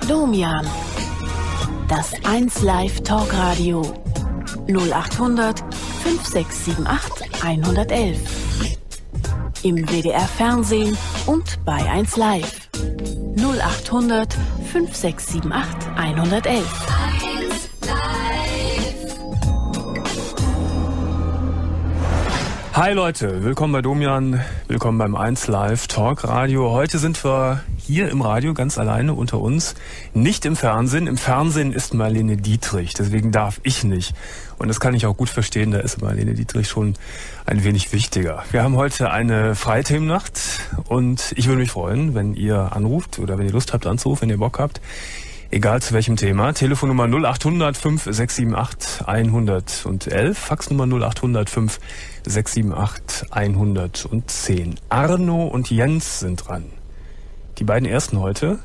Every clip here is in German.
Domian. Das 1 Live Talkradio. 0800 5678 111. Im WDR Fernsehen und bei 1 Live. 0800 5678 111. Hi Leute, willkommen bei Domian, willkommen beim 1 Live Talk Radio. Heute sind wir hier im Radio ganz alleine unter uns, nicht im Fernsehen. Im Fernsehen ist Marlene Dietrich, deswegen darf ich nicht. Und das kann ich auch gut verstehen, da ist Marlene Dietrich schon ein wenig wichtiger. Wir haben heute eine Freithemennacht und ich würde mich freuen, wenn ihr anruft oder wenn ihr Lust habt anzurufen, wenn ihr Bock habt. Egal zu welchem Thema. Telefonnummer 0800 5678 111. Faxnummer 0800 5678 110. Arno und Jens sind dran. Die beiden ersten heute.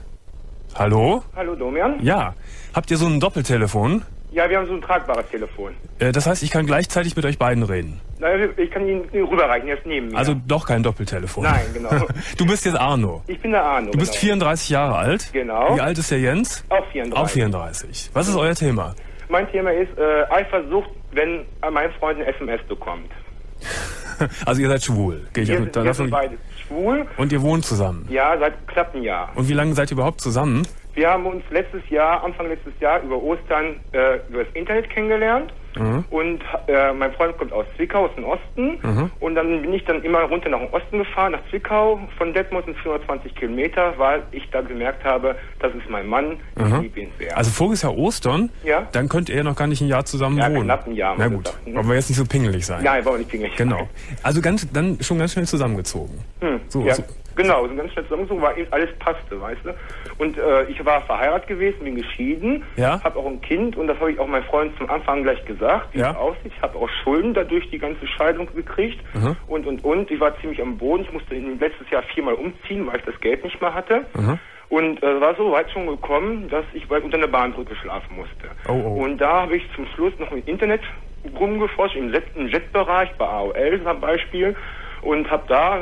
Hallo? Hallo Domian. Ja. Habt ihr so ein Doppeltelefon? Ja, wir haben so ein tragbares Telefon. Das heißt, ich kann gleichzeitig mit euch beiden reden? Naja, ich kann ihn rüberreichen, er ist neben mir. Also doch kein Doppeltelefon? Nein, genau. Du bist jetzt Arno? Ich bin der Arno. Du bist 34 Jahre alt? Genau. Wie alt ist der Jens? Auch 34. Auch 34. Was ist euer Thema? Mein Thema ist Eifersucht, wenn mein Freund eine SMS bekommt. Also ihr seid schwul? Wir sind beide schwul. Und ihr wohnt zusammen? Ja, seit knapp einem Jahr. Und wie lange seid ihr überhaupt zusammen? Wir haben uns Anfang letztes Jahr über Ostern über das Internet kennengelernt. Mhm. Und mein Freund kommt aus Zwickau, aus dem Osten. Mhm. Und dann bin ich dann immer runter nach dem Osten gefahren, nach Zwickau. Von Detmold sind 420 Kilometer, weil ich da gemerkt habe, das ist mein Mann, ich liebe ihn sehr. Also voriges Jahr Ostern? Ja. Dann könnt ihr noch gar nicht ein Jahr zusammen wohnen. Knapp ein Jahr. Na gut, wollen wir jetzt nicht so pingelig sein. Nein, wollen wir nicht pingelig sein. Genau. Also dann schon ganz schnell zusammengezogen. So. Genau, so ganz schnell zusammengezogen, weil alles passte, weißt du. Und ich war verheiratet gewesen, bin geschieden, habe auch ein Kind und das habe ich auch meinem Freund zum Anfang gleich gesagt, wie es aussieht. Ich habe auch Schulden dadurch die ganze Scheidung gekriegt und. Ich war ziemlich am Boden. Ich musste letztes Jahr 4-mal umziehen, weil ich das Geld nicht mehr hatte. Und war so weit schon gekommen, dass ich bald unter einer Bahnbrücke schlafen musste. Und da habe ich zum Schluss noch im Internet rumgeforscht, im Jet-Bereich, bei AOL zum Beispiel, und habe da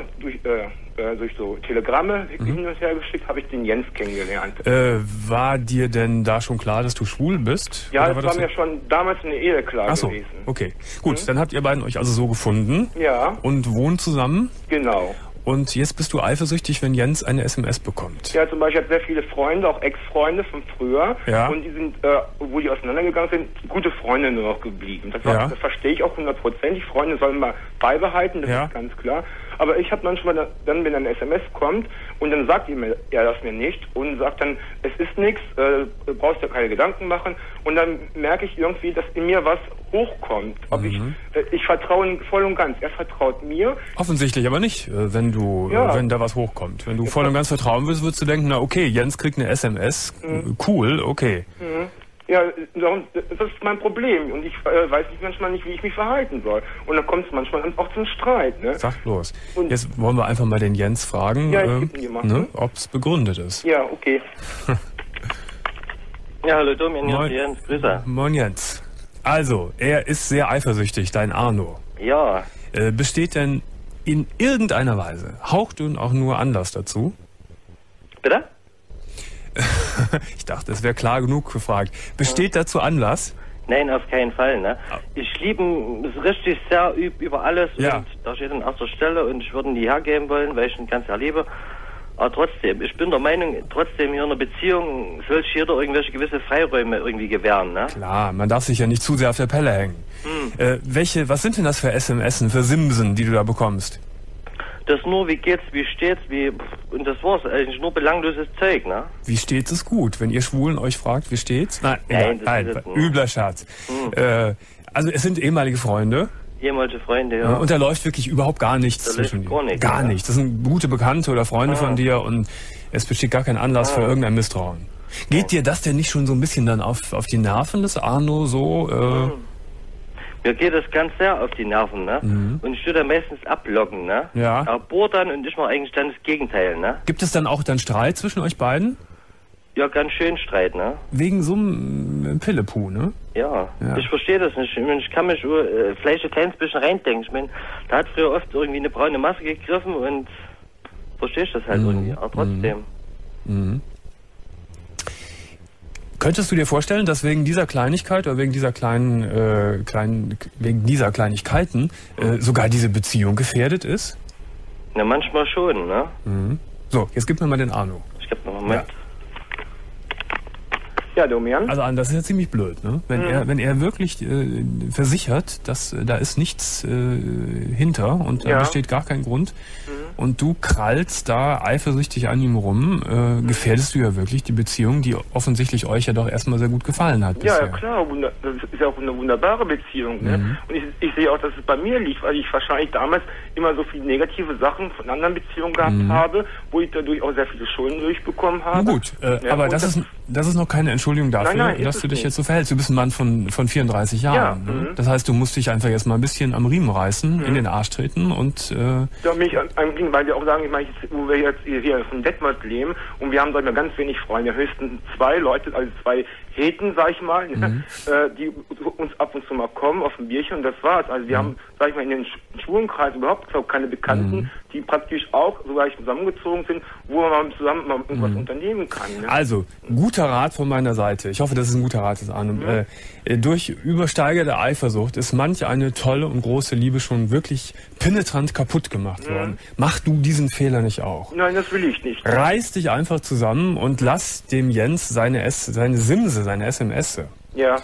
durch so Telegramme hin und her geschickt, habe ich den Jens kennengelernt. War dir denn da schon klar, dass du schwul bist? Ja, das war mir schon damals in der Ehe klar gewesen. Okay. Gut, dann habt ihr beiden euch also so gefunden. Ja. Und wohnt zusammen? Genau. Und jetzt bist du eifersüchtig, wenn Jens eine SMS bekommt? Ja, zum Beispiel, ich habe sehr viele Freunde, auch Ex-Freunde von früher. Ja. Und die sind, obwohl die auseinandergegangen sind, gute Freunde nur noch geblieben. Das verstehe ich auch 100%. Freunde sollen mal beibehalten, das ist ganz klar. Aber ich habe manchmal dann, wenn eine SMS kommt und dann sagt er das mir nicht und sagt dann, es ist nichts, brauchst dir keine Gedanken machen. Und dann merke ich irgendwie, dass in mir was hochkommt. Ob ich vertraue ihm voll und ganz. Er vertraut mir. Offensichtlich aber nicht, wenn da was hochkommt. Wenn du voll und ganz vertrauen willst, würdest du denken, na okay, Jens kriegt eine SMS, cool, okay. Ja, das ist mein Problem und ich weiß manchmal nicht, wie ich mich verhalten soll. Und dann kommt es manchmal auch zum Streit. Ne? Sag bloß. Und jetzt wollen wir einfach mal den Jens fragen, ob es begründet ist. Ja, okay. Ja, hallo Domian, hier ist Jens, Grüße. Moin Jens. Also, er ist sehr eifersüchtig, dein Arno. Ja. Besteht denn in irgendeiner Weise, haucht du auch nur Anlass dazu? Bitte? Ich dachte, es wäre klar genug gefragt. Besteht dazu Anlass? Nein, auf keinen Fall. Ne? Ich liebe ihn richtig sehr über alles und da steht an erster Stelle und ich würde ihn nie hergeben wollen, weil ich ihn ganz erlebe. Aber trotzdem, ich bin der Meinung, trotzdem hier in einer Beziehung soll sich jeder irgendwelche gewisse Freiräume irgendwie gewähren. Ne? Klar, man darf sich ja nicht zu sehr auf der Pelle hängen. Was sind denn das für SMSen, für Simsen, die du da bekommst? Das nur, wie geht's, wie steht's, und das war's, eigentlich nur belangloses Zeug, ne? Wie steht's ist gut, wenn ihr Schwulen euch fragt, wie steht's? Nein, übler Scherz. Also es sind ehemalige Freunde. Ehemalige Freunde, ja. Und da läuft wirklich überhaupt gar nichts zwischen dir. Gar nicht. Das sind gute Bekannte oder Freunde von dir und es besteht gar kein Anlass für irgendein Misstrauen. Geht dir das denn nicht schon so ein bisschen dann auf die Nerven, das Arno so? Mir geht das ganz sehr auf die Nerven, ne? Und ich würde meistens abloggen, ne? Ja. Er bohrt dann und ich mache eigentlich dann das Gegenteil, ne? Gibt es dann auch Streit zwischen euch beiden? Ja, ganz schön Streit, ne? Wegen so einem Pillepuh, ne? Ja. Ich verstehe das nicht. Ich kann mich vielleicht ein kleines bisschen reindenken. Ich meine, da hat früher oft irgendwie eine braune Masse gegriffen und verstehe ich das halt irgendwie. Aber trotzdem. Könntest du dir vorstellen, dass wegen dieser Kleinigkeit oder wegen dieser Kleinigkeiten sogar diese Beziehung gefährdet ist? Na, manchmal schon, ne? Mhm. So, jetzt gib mir mal den Arno. Ich geb noch mal mit. Ja, Domian. Also das ist ja ziemlich blöd, ne? Wenn er wirklich versichert, dass da ist nichts hinter und da besteht gar kein Grund und du krallst da eifersüchtig an ihm rum, gefährdest du ja wirklich die Beziehung, die offensichtlich euch ja doch erstmal sehr gut gefallen hat bisher. Ja, klar, das ist ja auch eine wunderbare Beziehung, ne? Und ich sehe auch, dass es bei mir liegt, weil ich wahrscheinlich damals immer so viele negative Sachen von anderen Beziehungen gehabt habe, wo ich dadurch auch sehr viele Schulden durchbekommen habe. Na gut, aber das ist noch keine Entschuldigung dafür, dass du dich jetzt so verhältst. Du bist ein Mann von 34 Jahren. Ja, ne? Das heißt, du musst dich einfach jetzt mal ein bisschen am Riemen reißen, in den Arsch treten und... Da bin ich weil wir auch sagen, ich meine, wo wir jetzt hier von Detmold leben und wir haben, sag ich mal, ganz wenig Freunde, höchstens 2 Leute, also 2 Heten, sag ich mal, die uns ab und zu mal kommen auf ein Bierchen und das war's. Also wir haben, sag ich mal, in den Schwulenkreis überhaupt keine Bekannten, die praktisch auch so gleich zusammengezogen sind, wo man mal zusammen mal irgendwas unternehmen kann. Ne? Also, guter Rat von meiner Seite. Ich hoffe, das ist ein guter Rat, das Arne. Durch übersteigerte Eifersucht ist manch eine tolle und große Liebe schon wirklich penetrant kaputt gemacht worden. Mach du diesen Fehler nicht auch. Nein, das will ich nicht. Reiß dich einfach zusammen und lass dem Jens seine Simse, seine SMS. Ja.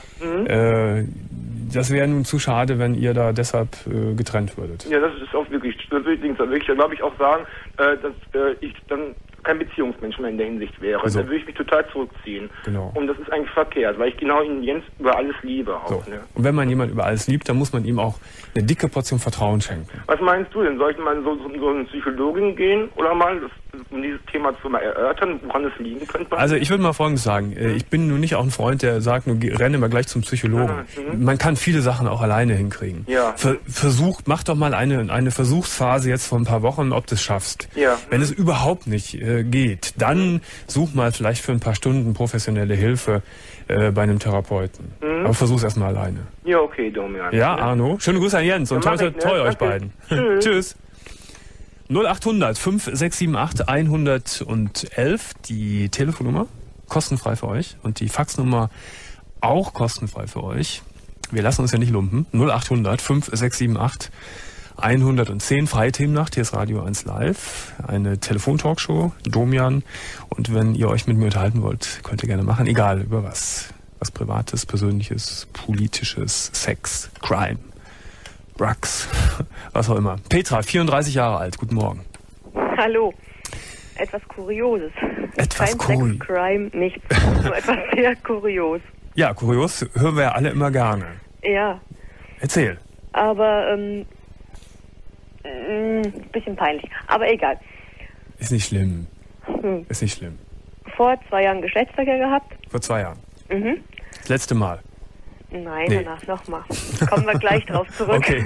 Das wäre nun zu schade, wenn ihr da deshalb getrennt würdet. Ja, das ist auch wirklich, da glaube ich auch sagen, dass ich dann kein Beziehungsmensch mehr in der Hinsicht wäre. So. Da würde ich mich total zurückziehen. Genau. Und das ist eigentlich verkehrt, weil ich genau ihn Jens über alles liebe auch. So. Ne? Und wenn man jemand über alles liebt, dann muss man ihm auch eine dicke Portion Vertrauen schenken. Was meinst du denn? Soll ich mal so eine Psychologin gehen oder mal, um dieses Thema zu mal erörtern, woran es liegen könnte? Also ich würde mal Folgendes sagen. Ich bin nun nicht auch ein Freund, der sagt, nun renne mal gleich zum Psychologen. Man kann viele Sachen auch alleine hinkriegen. Ja. Mach doch mal eine Versuchsphase jetzt vor ein paar Wochen, ob du es schaffst. Ja. Wenn es überhaupt nicht geht, dann such mal vielleicht für ein paar Stunden professionelle Hilfe bei einem Therapeuten. Aber versuch's erstmal alleine. Ja, okay, Domian. Ja, Arno. Schöne Grüße an Jens und toi euch beiden. Tschüss. 0800 5678 111, die Telefonnummer, kostenfrei für euch und die Faxnummer auch kostenfrei für euch. Wir lassen uns ja nicht lumpen. 0800 5678 110, freie Themennacht, hier ist Radio 1 Live, eine Telefontalkshow, Domian. Und wenn ihr euch mit mir unterhalten wollt, könnt ihr gerne machen, egal über was. Was Privates, Persönliches, Politisches, Sex, Crime, Drugs, was auch immer. Petra, 34 Jahre alt, guten Morgen. Hallo. Etwas Kurioses. Etwas Kein Sex, Crime, nichts. Nur etwas sehr kurios. Ja, kurios hören wir ja alle immer gerne. Ja. Erzähl. Aber, bisschen peinlich. Aber egal. Ist nicht schlimm. Ist nicht schlimm. Vor 2 Jahren Geschlechtsverkehr gehabt. Vor 2 Jahren. Das letzte Mal. Nein, danach nochmal. Kommen wir gleich drauf zurück. Okay.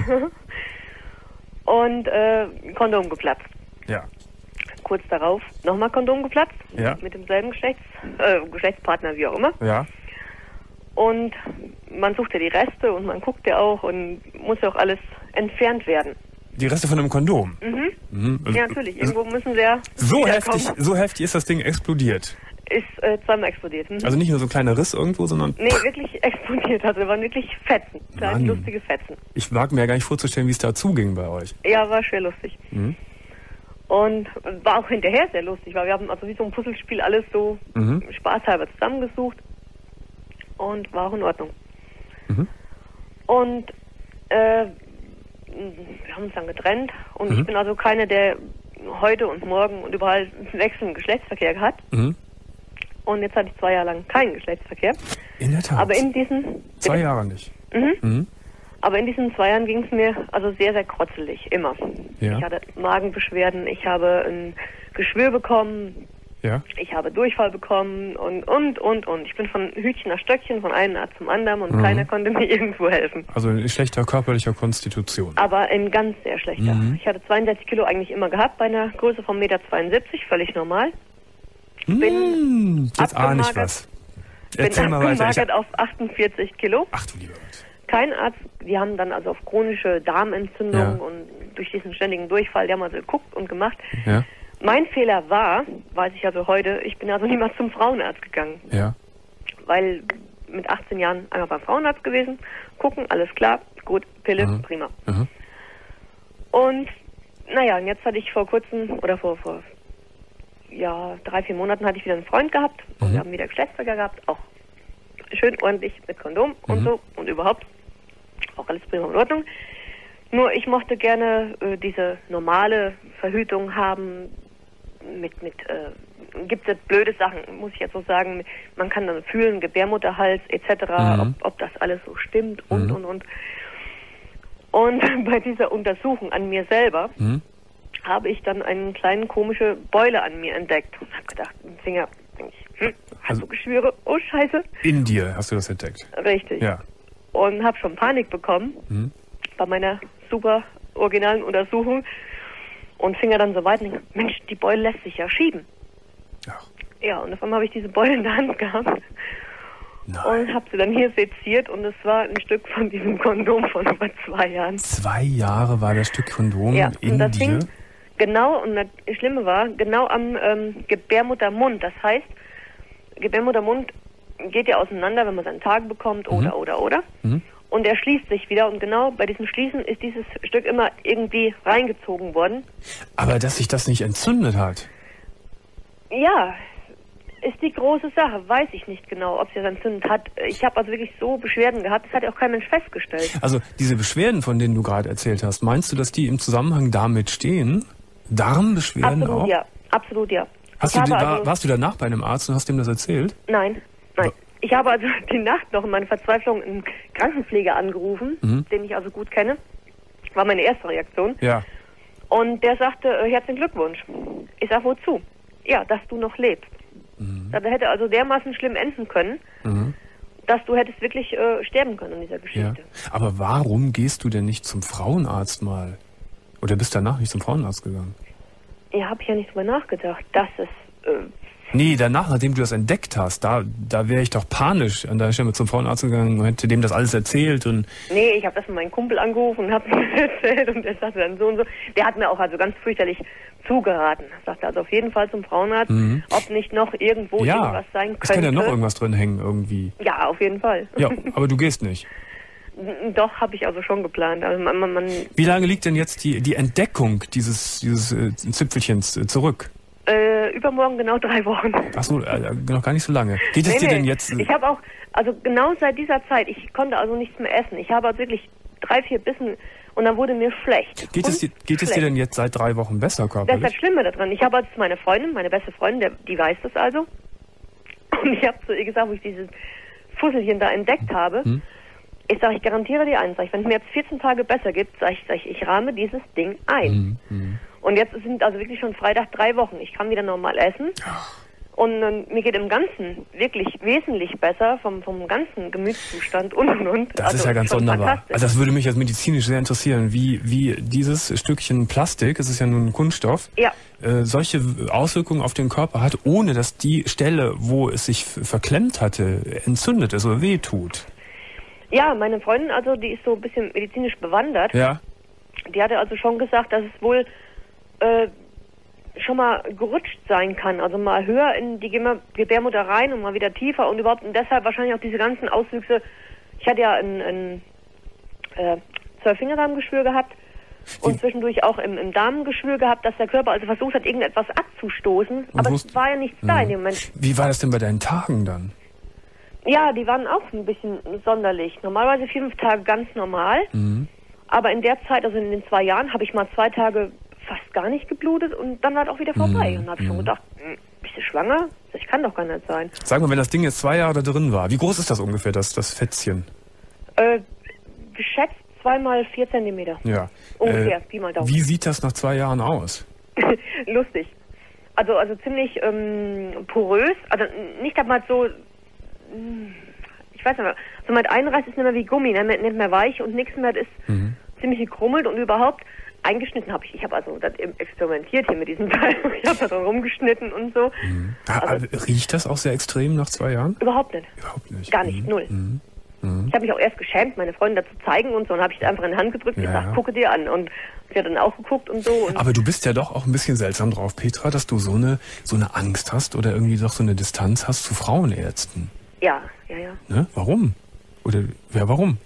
Und Kondom geplatzt. Ja. Kurz darauf nochmal Kondom geplatzt. Ja. Mit demselben Geschlechtspartner, wie auch immer. Ja. Und man sucht ja die Reste und man guckt ja auch und muss ja auch alles entfernt werden. Die Reste von einem Kondom? Ja, natürlich. Irgendwo müssen sie ja so heftig ist das Ding explodiert. Ist zweimal explodiert. Also nicht nur so ein kleiner Riss irgendwo, sondern... Nee, wirklich explodiert. Also waren wirklich Fetzen. Kleine, lustige Fetzen. Ich wage mir ja gar nicht vorzustellen, wie es da zuging bei euch. Ja, war schwer lustig. Und war auch hinterher sehr lustig, weil wir haben also wie so ein Puzzlespiel alles so spaßhalber zusammengesucht. Und war auch in Ordnung. Und wir haben uns dann getrennt. Und ich bin also keine, der heute und morgen und überall wechselnden Geschlechtsverkehr hat. Und jetzt hatte ich 2 Jahre lang keinen Geschlechtsverkehr. In der Tat. Aber in diesen... 2 Jahre nicht. Aber in diesen 2 Jahren ging es mir also sehr, sehr krotzelig. Immer. Ja. Ich hatte Magenbeschwerden, ich habe ein Geschwür bekommen, Ja. ich habe Durchfall bekommen und. Ich bin von Hütchen nach Stöckchen, von einem Arzt zum anderen und keiner konnte mir irgendwo helfen. Also in schlechter körperlicher Konstitution. Aber in ganz sehr schlechter. Ich hatte 62 Kilo eigentlich immer gehabt, bei einer Größe von 1,72 Meter, völlig normal. Bin jetzt ahne ich was. Erzähl mal weiter. Abgemagert auf 48 Kilo. Ach du lieber Gott. Kein Arzt, die haben dann also auf chronische Darmentzündung und durch diesen ständigen Durchfall, die haben also geguckt und gemacht. Ja. Mein Fehler war, weiß ich also heute, ich bin also niemals zum Frauenarzt gegangen. Ja. weil mit 18 Jahren einmal beim Frauenarzt gewesen, gucken, alles klar, gut, Pille, prima. Und naja, und jetzt hatte ich vor kurzem, oder vor 3-4 Monaten hatte ich wieder einen Freund gehabt und wir haben wieder Geschlechtsverkehr gehabt, auch schön ordentlich mit Kondom und so und überhaupt auch alles prima in Ordnung. Nur ich mochte gerne diese normale Verhütung haben gibt es blöde Sachen, muss ich jetzt so sagen. Man kann dann fühlen, Gebärmutterhals etc., ob das alles so stimmt und. Und bei dieser Untersuchung an mir selber habe ich dann eine kleine komische Beule an mir entdeckt und habe gedacht, im Finger, hast du Geschwüre? Oh Scheiße. In dir hast du das entdeckt? Richtig. Ja. Und habe schon Panik bekommen bei meiner super originalen Untersuchung und fing dann so weit und dachte, Mensch, die Beule lässt sich ja schieben. Ach. Ja, und auf einmal habe ich diese Beule in der Hand gehabt. Und habe sie dann hier seziert und es war ein Stück von diesem Kondom von über 2 Jahren. 2 Jahre war das Stück Kondom in dir? Hing genau, und das Schlimme war, genau am Gebärmuttermund. Das heißt, Gebärmuttermund geht ja auseinander, wenn man seinen Tag bekommt oder. Und er schließt sich wieder und genau bei diesem Schließen ist dieses Stück immer irgendwie reingezogen worden. Aber dass sich das nicht entzündet hat? Ja, ist die große Sache. Weiß ich nicht genau, ob sie das entzündet hat. Ich habe also wirklich so Beschwerden gehabt, das hat ja auch kein Mensch festgestellt. Also diese Beschwerden, von denen du gerade erzählt hast, meinst du, dass die im Zusammenhang damit stehen? Darmbeschwerden absolut, auch? Ja, absolut, ja. Warst du danach bei einem Arzt und hast ihm das erzählt? Nein. Ich habe also die Nacht noch in meiner Verzweiflung einen Krankenpfleger angerufen, den ich also gut kenne. War meine erste Reaktion. Ja. Und der sagte, herzlichen Glückwunsch. Ich sag, wozu? Ja, dass du noch lebst. Das hätte also dermaßen schlimm enden können, dass du hättest wirklich sterben können in dieser Geschichte. Ja. Aber warum gehst du denn nicht zum Frauenarzt mal? Oder bist danach nicht zum Frauenarzt gegangen? Ja, habe ich ja nicht drüber nachgedacht. Das ist... Nee, danach, nachdem du das entdeckt hast, da wäre ich doch panisch an der Stelle zum Frauenarzt gegangen und hätte dem das alles erzählt. Und nee, ich habe das mit meinem Kumpel angerufen und habe ihm erzählt und der sagte dann so und so. Der hat mir auch also ganz fürchterlich zugeraten. Er sagte also auf jeden Fall zum Frauenarzt, ob nicht noch irgendwo irgendwas sein könnte. Es kann ja noch irgendwas drin hängen irgendwie. Ja, auf jeden Fall. Ja, aber du gehst nicht. Doch, habe ich also schon geplant. Also wie lange liegt denn jetzt die Entdeckung dieses Zipfelchens zurück? Übermorgen genau 3 Wochen. Achso, noch gar nicht so lange. Geht es dir denn jetzt... Ich habe auch, also genau seit dieser Zeit, ich konnte also nichts mehr essen. Ich habe also wirklich 3-4 Bissen und dann wurde mir schlecht. Geht es dir denn jetzt seit 3 Wochen besser körperlich? Das ist das Schlimme daran. Ich habe also meine Freundin, meine beste Freundin, die weiß das also. Und ich habe zu ihr gesagt, wo ich dieses Fusselchen da entdeckt habe, ich sage, ich garantiere dir eins, wenn es mir jetzt 14 Tage besser gibt, sage ich rahme dieses Ding ein. Und jetzt sind also wirklich schon Freitag 3 Wochen. Ich kann wieder normal essen. Und mir geht im Ganzen wirklich wesentlich besser vom ganzen Gemütszustand und. Das ist ja ganz sonderbar. Also das würde mich jetzt medizinisch sehr interessieren, wie dieses Stückchen Plastik, es ist ja nun ein Kunststoff, solche Auswirkungen auf den Körper hat, ohne dass die Stelle, wo es sich verklemmt hatte, entzündet ist oder wehtut. Ja, meine Freundin, also die ist so ein bisschen medizinisch bewandert. Ja. Die hatte also schon gesagt, dass es wohl schon mal gerutscht sein kann, also mal höher in die Gebärmutter rein und mal wieder tiefer und überhaupt und deshalb wahrscheinlich auch diese ganzen Auswüchse. Ich hatte ja ein 12-Fingerdarmgeschwür gehabt und zwischendurch auch im Darmgeschwür gehabt, dass der Körper also versucht hat, irgendetwas abzustoßen, aber es war ja nichts da in dem Moment. Wie war das denn bei deinen Tagen dann? Ja, die waren auch ein bisschen sonderlich. Normalerweise 4-5 Tage ganz normal, aber in der Zeit, also in den 2 Jahren, habe ich mal 2 Tage fast gar nicht geblutet und dann war es auch wieder vorbei. Und dann habe ich schon gedacht, bist du schwanger? Das kann doch gar nicht sein. Sag mal, wenn das Ding jetzt 2 Jahre da drin war, wie groß ist das ungefähr, das Fätzchen? Geschätzt 2 mal 4 Zentimeter. Ja. Ungefähr, Pi mal Daumen. Wie sieht das nach 2 Jahren aus? Lustig. Also ziemlich porös, also nicht einmal so, ich weiß nicht mehr, so mit einreißt ist nicht mehr wie Gummi, nicht mehr weich und nichts mehr, das ist ziemlich gekrummelt und überhaupt eingeschnitten habe ich. Ich habe also das experimentiert hier mit diesem Teil. Ich habe da dran rumgeschnitten und so. Also, riecht das auch sehr extrem nach 2 Jahren? Überhaupt nicht. Überhaupt nicht. Gar nicht, null. Ich habe mich auch erst geschämt, meine Freundin dazu zeigen und so, und habe ich einfach in die Hand gedrückt und gesagt, gucke dir an. Und sie hat dann auch geguckt und so. Und aber du bist ja doch auch ein bisschen seltsam drauf, Petra, dass du so eine Angst hast oder irgendwie doch so eine Distanz hast zu Frauenärzten. Ja. Ne? Warum? Oder warum?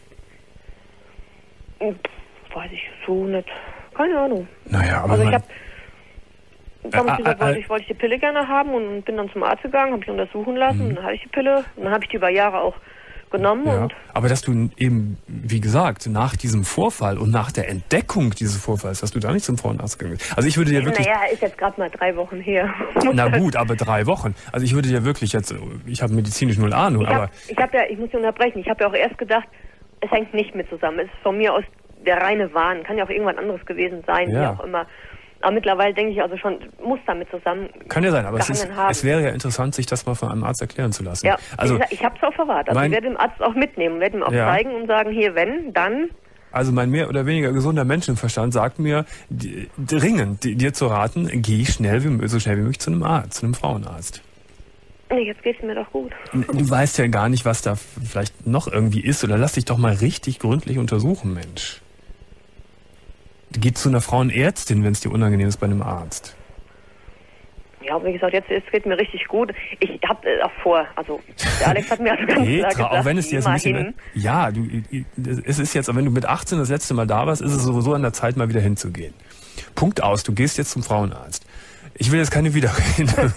Weiß ich so nicht. Keine Ahnung. Naja, aber also ich habe damals gesagt, wollte ich die Pille gerne haben und bin dann zum Arzt gegangen, habe ich untersuchen lassen, dann hatte ich die Pille und dann habe ich die über Jahre auch genommen. Ja, und aber dass du eben, wie gesagt, nach diesem Vorfall und nach der Entdeckung dieses Vorfalls, dass du da nicht zum Frauenarzt gegangen bist. Also ich würde dir wirklich... Naja, ist jetzt gerade mal 3 Wochen her. Na gut, aber 3 Wochen. Also ich würde dir wirklich jetzt, ich habe medizinisch null Ahnung, ich muss dich unterbrechen, ich habe ja auch erst gedacht, es hängt nicht mit zusammen. Es ist von mir aus der reine Wahn. Kann ja auch irgendwas anderes gewesen sein, wie auch immer. Aber mittlerweile denke ich also schon, muss damit zusammen. Kann ja sein, aber es wäre ja interessant, sich das mal von einem Arzt erklären zu lassen. Ja, also, ich habe es auch verwahrt. Also ich werde dem Arzt auch mitnehmen, werde ihm auch zeigen und sagen, hier, wenn, dann. Also mein mehr oder weniger gesunder Menschenverstand sagt mir dringend, dir zu raten, geh so schnell wie möglich zu einem Arzt, zu einem Frauenarzt. Nee, jetzt geht's mir doch gut. Du weißt ja gar nicht, was da vielleicht noch irgendwie ist, oder lass dich doch mal richtig gründlich untersuchen, Mensch. Geh zu einer Frauenärztin, wenn es dir unangenehm ist bei einem Arzt. Ja, wie gesagt, jetzt geht mir richtig gut. Ich habe auch vor, also der Alex hat mir also ganz klar gesagt, auch wenn es dir jetzt ein bisschen... Ja, es ist jetzt, wenn du mit 18 das letzte Mal da warst, ist es sowieso an der Zeit, mal wieder hinzugehen. Punkt aus, du gehst jetzt zum Frauenarzt. Ich will jetzt keine Widerrede.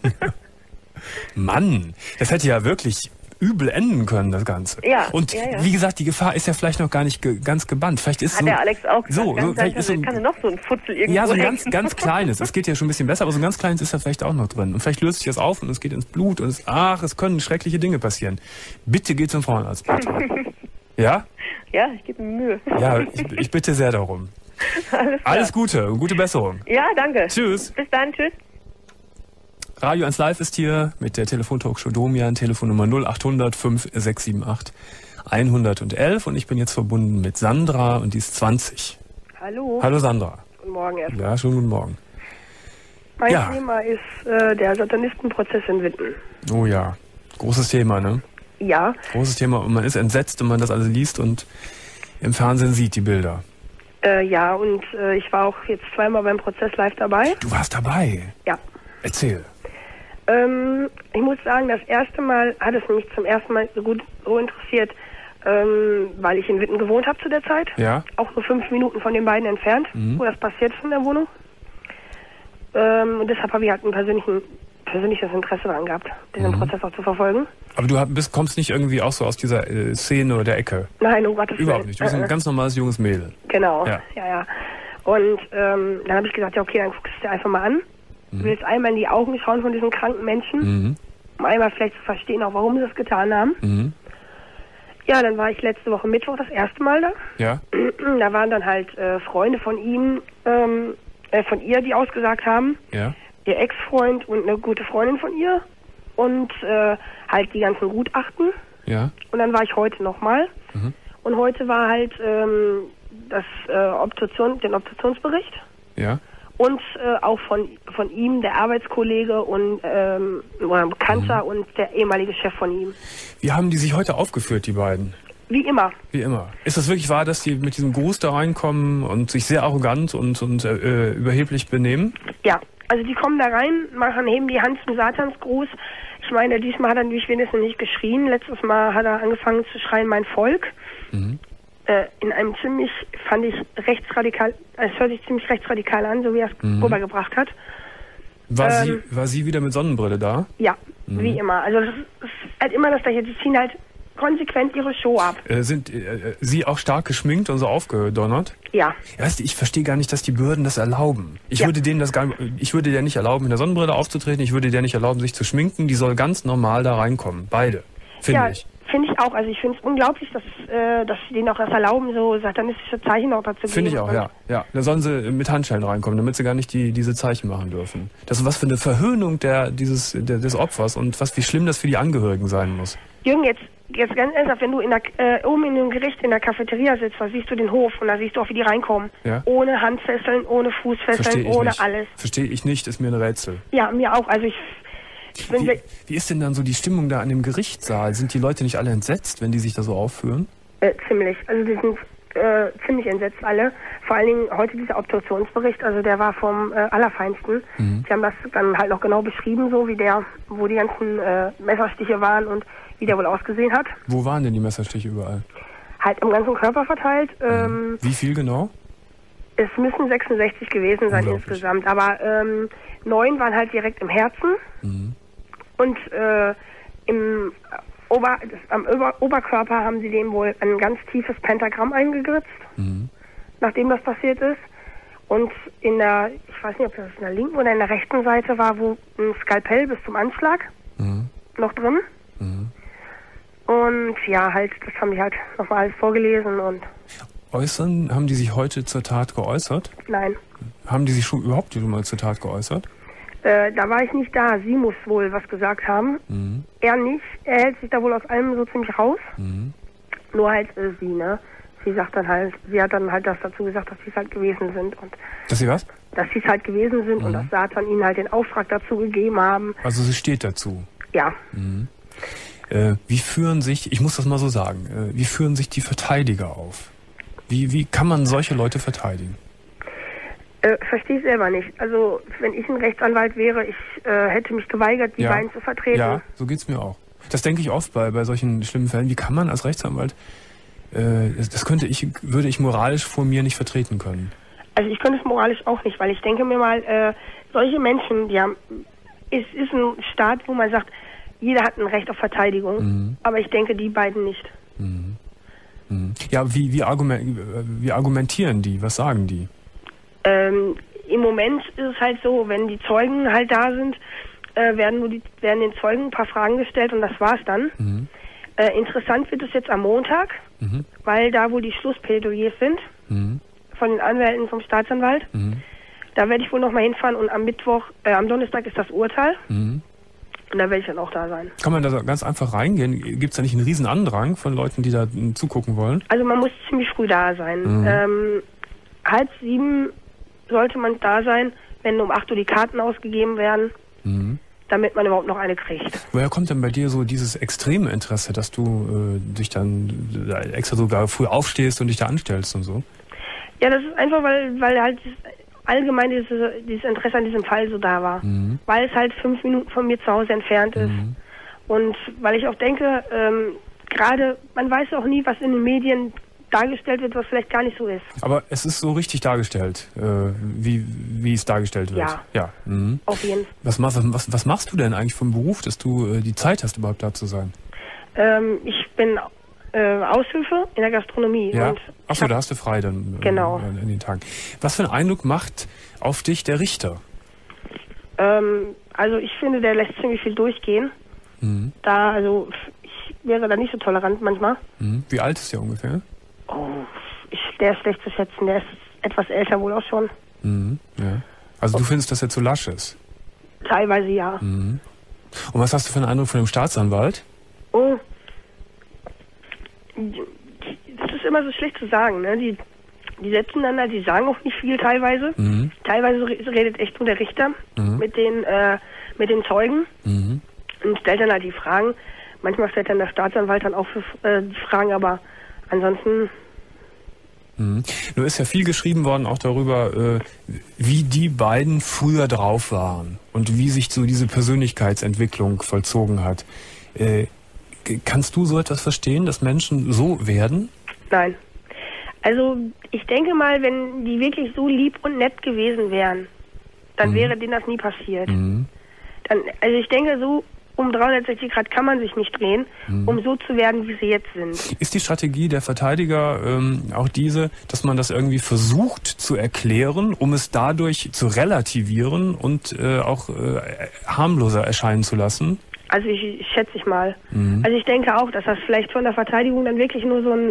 Mann, das hätte ja wirklich übel enden können, das Ganze. Ja, und wie gesagt, die Gefahr ist ja vielleicht noch gar nicht ganz gebannt. Vielleicht ist hat der Alex auch gesagt, kann noch so ein Futzel irgendwo ja, so ein ganz kleines. Es geht ja schon ein bisschen besser, aber so ein ganz kleines ist ja vielleicht auch noch drin. Und vielleicht löst sich das auf und es geht ins Blut und es können schreckliche Dinge passieren. Bitte geh zum Frauenarzt, bitte. Ja? Ja, ich gebe mir Mühe. Ja, ich bitte sehr darum. Alles Gute und gute Besserung. Ja, danke. Tschüss. Bis dann, tschüss. Radio 1 Live ist hier mit der Telefontalkshow Domian, Telefonnummer 0800 5678 111 und ich bin jetzt verbunden mit Sandra und die ist 20. Hallo. Hallo Sandra. Guten Morgen erstmal. Ja, schönen guten Morgen. Mein Thema ist der Satanistenprozess in Witten. Oh ja, großes Thema, ne? Ja. Großes Thema und man ist entsetzt, wenn man das alles liest und im Fernsehen sieht die Bilder. Ja, und ich war auch jetzt 2-mal beim Prozess live dabei. Du warst dabei? Ja. Erzähl. Ich muss sagen, das erste Mal hat es mich zum ersten Mal so interessiert, weil ich in Witten gewohnt habe zu der Zeit. Ja. Auch so 5 Minuten von den beiden entfernt, wo das passiert ist in der Wohnung. Und deshalb habe ich halt ein persönliches Interesse daran gehabt, diesen Prozess auch zu verfolgen. Aber du kommst nicht irgendwie auch so aus dieser Szene oder der Ecke? Nein, um Gottes Willen. Überhaupt nicht. Du bist ein ganz normales junges Mädel. Genau, ja. Und dann habe ich gesagt, ja okay, dann guckst du dir einfach mal an. Du willst einmal in die Augen schauen von diesen kranken Menschen, um einmal vielleicht zu verstehen, auch warum sie es getan haben. Ja, dann war ich letzte Woche Mittwoch das erste Mal da. Ja. Da waren dann halt Freunde von ihm, von ihr, die ausgesagt haben. Ja. Ihr Ex-Freund und eine gute Freundin von ihr. Und halt die ganzen Gutachten. Ja. Und dann war ich heute nochmal. Und heute war halt den Obduktionsbericht. Ja. Und auch von ihm, der Arbeitskollege und oder ein Bekannter und der ehemalige Chef von ihm. Wie haben die sich heute aufgeführt, die beiden? Wie immer. Wie immer. Ist das wirklich wahr, dass die mit diesem Gruß da reinkommen und sich sehr arrogant und überheblich benehmen? Ja, also die kommen da rein, heben die Hand zum Satansgruß. Ich meine, diesmal hat er natürlich wenigstens nicht geschrien. Letztes Mal hat er angefangen zu schreien, mein Volk. In einem fand ich rechtsradikal, es hört sich ziemlich rechtsradikal an, so wie er es rübergebracht hat. War sie wieder mit Sonnenbrille da? Ja, wie immer. Also das ist halt immer das Gleiche. Die ziehen halt konsequent ihre Show ab. Sind sie auch stark geschminkt und so aufgedonnert? Ja. Weißt du, ich verstehe gar nicht, dass die Behörden das erlauben. Ich würde der nicht erlauben, in der Sonnenbrille aufzutreten. Ich würde der nicht erlauben, sich zu schminken. Die soll ganz normal da reinkommen. Beide. Finde ich. Finde ich auch. Also ich finde es unglaublich, dass sie denen auch das erlauben, so satanistische Zeichen auch dazu geben. Finde ich auch, ja. Da sollen sie mit Handschellen reinkommen, damit sie gar nicht diese Zeichen machen dürfen. Das ist was für eine Verhöhnung des Opfers und wie schlimm das für die Angehörigen sein muss. Jürgen, jetzt ganz ernsthaft, wenn du oben in dem Gericht in der Cafeteria sitzt, da siehst du den Hof und da siehst du auch, wie die reinkommen. Ja. Ohne Handfesseln, ohne Fußfesseln, ohne alles. Verstehe ich nicht, ist mir ein Rätsel. Ja, mir auch. Also wie ist denn dann so die Stimmung da an dem Gerichtssaal? Sind die Leute nicht alle entsetzt, wenn die sich da so aufführen? Ziemlich. Also die sind ziemlich entsetzt alle. Vor allen Dingen heute dieser Obduktionsbericht, also der war vom Allerfeinsten. Die haben das dann halt noch genau beschrieben, so wie wo die ganzen Messerstiche waren und wie der wohl ausgesehen hat. Wo waren denn die Messerstiche überall? Halt im ganzen Körper verteilt. Wie viel genau? Es müssen 66 gewesen sein insgesamt, aber 9 waren halt direkt im Herzen und am Oberkörper haben sie dem wohl ein ganz tiefes Pentagramm eingegritzt, nachdem das passiert ist. Und ich weiß nicht, ob das in der linken oder in der rechten Seite war, wo ein Skalpell bis zum Anschlag noch drin. Und ja, halt, das haben die halt nochmal alles vorgelesen und... Haben die sich heute zur Tat geäußert? Nein. Haben die sich schon überhaupt mal zur Tat geäußert? Da war ich nicht da. Sie muss wohl was gesagt haben. Er nicht. Er hält sich da wohl aus allem so ziemlich raus. Nur halt sie, ne? Sie hat dann halt das dazu gesagt, dass sie es halt gewesen sind. Und dass sie was? Dass sie es halt gewesen sind und dass Satan ihnen halt den Auftrag dazu gegeben haben. Also sie steht dazu? Ja. Wie führen sich, ich muss das mal so sagen, wie führen sich die Verteidiger auf? Wie kann man solche Leute verteidigen? Verstehe ich selber nicht. Also, wenn ich ein Rechtsanwalt wäre, ich hätte mich geweigert, die beiden zu vertreten. Ja, so geht's mir auch. Das denke ich oft bei solchen schlimmen Fällen. Wie kann man als Rechtsanwalt, würde ich moralisch vor mir nicht vertreten können. Also ich könnte es moralisch auch nicht, weil ich denke mir mal, solche Menschen, es ist ein Staat, wo man sagt, jeder hat ein Recht auf Verteidigung, aber ich denke, die beiden nicht. Ja, wie argumentieren die? Was sagen die? Im Moment ist es halt so, wenn die Zeugen halt da sind, werden den Zeugen ein paar Fragen gestellt und das war's dann. Interessant wird es jetzt am Montag, weil da wohl die Schlussplädoyers sind von den Anwälten vom Staatsanwalt. Da werde ich wohl nochmal hinfahren und am Donnerstag ist das Urteil. Und da werde ich dann auch da sein. Kann man da ganz einfach reingehen? Gibt es da nicht einen riesen Andrang von Leuten, die da zugucken wollen? Also man muss ziemlich früh da sein. 6:30 sollte man da sein, wenn um 8 Uhr die Karten ausgegeben werden, damit man überhaupt noch eine kriegt. Woher kommt denn bei dir so dieses extreme Interesse, dass du dich dann extra sogar früh aufstehst und dich da anstellst und so? Ja, das ist einfach, weil halt allgemein dieses Interesse an diesem Fall so da war. Weil es halt 5 Minuten von mir zu Hause entfernt ist. Und weil ich auch denke, gerade, man weiß auch nie, was in den Medien dargestellt wird, was vielleicht gar nicht so ist. Aber es ist so richtig dargestellt, wie es dargestellt wird. Ja. Auf jeden Fall. Was machst du denn eigentlich vom Beruf, dass du die Zeit hast, überhaupt da zu sein? Ich bin Aushilfe in der Gastronomie. Ja? Achso, da hast du frei dann genau. In den Tagen. Was für einen Eindruck macht auf dich der Richter? Also ich finde, der lässt ziemlich viel durchgehen. Ich wäre da nicht so tolerant manchmal. Wie alt ist der ungefähr? Oh, der ist schlecht zu schätzen. Der ist etwas älter wohl auch schon. Ja. Also du findest, dass er zu lasch ist? Teilweise ja. Und was hast du für einen Eindruck von dem Staatsanwalt? Oh, das ist immer so schlecht zu sagen, ne? Die setzen dann halt, die sagen auch nicht viel teilweise. Teilweise redet echt nur der Richter mit den Zeugen und stellt dann halt die Fragen. Manchmal stellt dann der Staatsanwalt dann auch die Fragen, aber ansonsten... Nur ist ja viel geschrieben worden auch darüber, wie die beiden früher drauf waren und wie sich so diese Persönlichkeitsentwicklung vollzogen hat. Kannst du so etwas verstehen, dass Menschen so werden? Nein. Also ich denke mal, wenn die wirklich so lieb und nett gewesen wären, dann wäre denen das nie passiert. Also ich denke, so um 360 Grad kann man sich nicht drehen, um so zu werden, wie sie jetzt sind. Ist die Strategie der Verteidiger auch diese, dass man das irgendwie versucht zu erklären, um es dadurch zu relativieren und auch harmloser erscheinen zu lassen? Also ich schätze ich mal. Also ich denke auch, dass das vielleicht von der Verteidigung dann wirklich nur so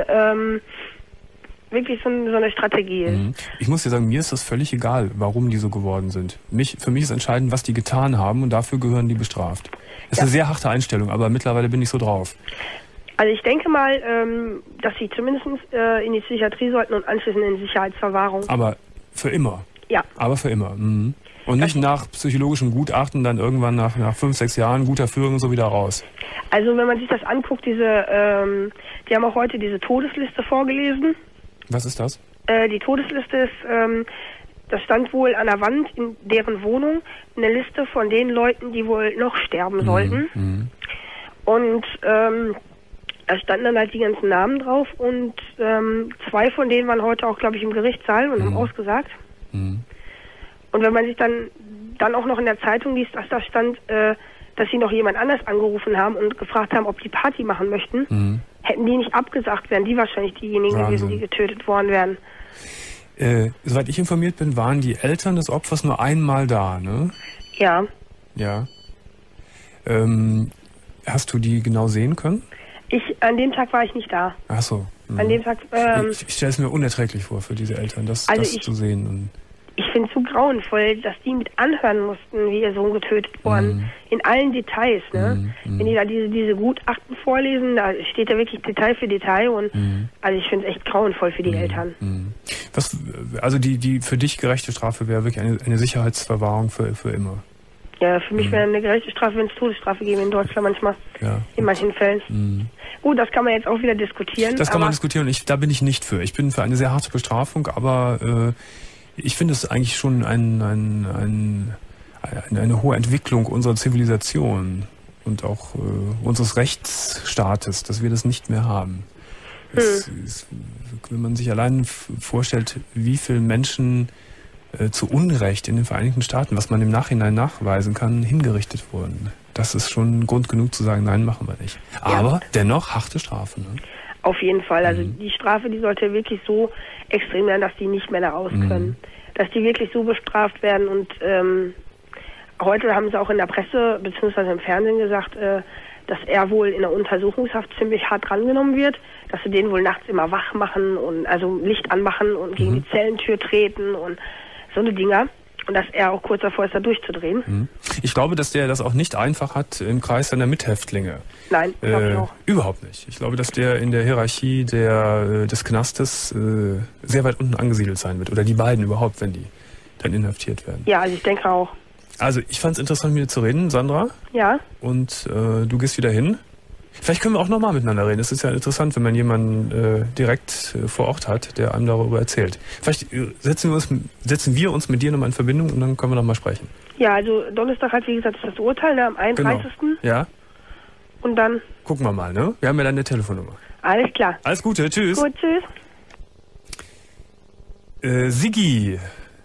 eine Strategie ist. Ich muss dir sagen, mir ist das völlig egal, warum die so geworden sind. Für mich ist entscheidend, was die getan haben und dafür gehören die bestraft. Das ist eine sehr harte Einstellung, aber mittlerweile bin ich so drauf. Also ich denke mal, dass sie zumindest in die Psychiatrie sollten und anschließend in Sicherheitsverwahrung. Aber für immer? Ja. Aber für immer. Und nicht nach psychologischem Gutachten dann irgendwann nach 5, 6 Jahren guter Führung so wieder raus. Also wenn man sich das anguckt, die haben auch heute diese Todesliste vorgelesen. Was ist das? Die Todesliste ist, das stand wohl an der Wand in deren Wohnung, eine Liste von den Leuten, die wohl noch sterben sollten. Und da standen dann halt die ganzen Namen drauf und 2 von denen waren heute auch, glaube ich, im Gerichtssaal und haben ausgesagt. Und wenn man sich dann auch noch in der Zeitung liest, dass da stand, dass sie noch jemand anders angerufen haben und gefragt haben, ob die Party machen möchten, hätten die nicht abgesagt, wären die wahrscheinlich diejenigen gewesen, die getötet worden wären. Soweit ich informiert bin, waren die Eltern des Opfers nur einmal da, ne? Ja. Ja. Hast du die genau sehen können? An dem Tag war ich nicht da. Ach so. An dem Tag... ich stelle es mir unerträglich vor, für diese Eltern, das zu sehen. Und ich finde es so grauenvoll, dass die mit anhören mussten, wie ihr Sohn getötet worden. In allen Details, ne? Wenn die da diese Gutachten vorlesen, da steht da wirklich Detail für Detail und also ich finde es echt grauenvoll für die Eltern. Also die für dich gerechte Strafe wäre wirklich eine Sicherheitsverwahrung für immer? Ja, für mich wäre eine gerechte Strafe, wenn es Todesstrafe gäbe in Deutschland manchmal. Ja. In manchen Fällen. Gut, das kann man jetzt auch wieder diskutieren. Das kann man diskutieren und da bin ich nicht für. Ich bin für eine sehr harte Bestrafung, aber ich finde es eigentlich schon eine hohe Entwicklung unserer Zivilisation und auch unseres Rechtsstaates, dass wir das nicht mehr haben. Wenn man sich allein vorstellt, wie viele Menschen zu Unrecht in den Vereinigten Staaten, was man im Nachhinein nachweisen kann, hingerichtet wurden. Das ist schon Grund genug zu sagen, nein, machen wir nicht. Aber dennoch harte Strafe. Ne? Auf jeden Fall. Also die Strafe, die sollte wirklich so extrem werden, dass die nicht mehr da raus können. Dass die wirklich so bestraft werden. Und heute haben sie auch in der Presse bzw. im Fernsehen gesagt, dass er wohl in der Untersuchungshaft ziemlich hart drangenommen wird, dass sie den wohl nachts immer wach machen und also Licht anmachen und gegen die Zellentür treten und so eine Dinger. Und dass er auch kurz davor ist, da durchzudrehen. Ich glaube, dass der das auch nicht einfach hat im Kreis seiner Mithäftlinge. Nein, glaube ich auch. Überhaupt nicht. Ich glaube, dass der in der Hierarchie des Knastes sehr weit unten angesiedelt sein wird. Oder die beiden überhaupt, wenn die dann inhaftiert werden. Ja, also ich denke auch. Also ich fand es interessant, mit dir zu reden, Sandra. Ja. Und du gehst wieder hin. Vielleicht können wir auch nochmal miteinander reden. Es ist ja interessant, wenn man jemanden direkt vor Ort hat, der einem darüber erzählt. Vielleicht setzen wir uns mit dir nochmal in Verbindung und dann können wir nochmal sprechen. Ja, also Donnerstag hat, wie gesagt, ist das Urteil, ne, am 31. Genau. Ja. Und dann... Gucken wir mal, ne? Wir haben ja deine Telefonnummer. Alles klar. Alles Gute, tschüss. Gut, tschüss. Siggi,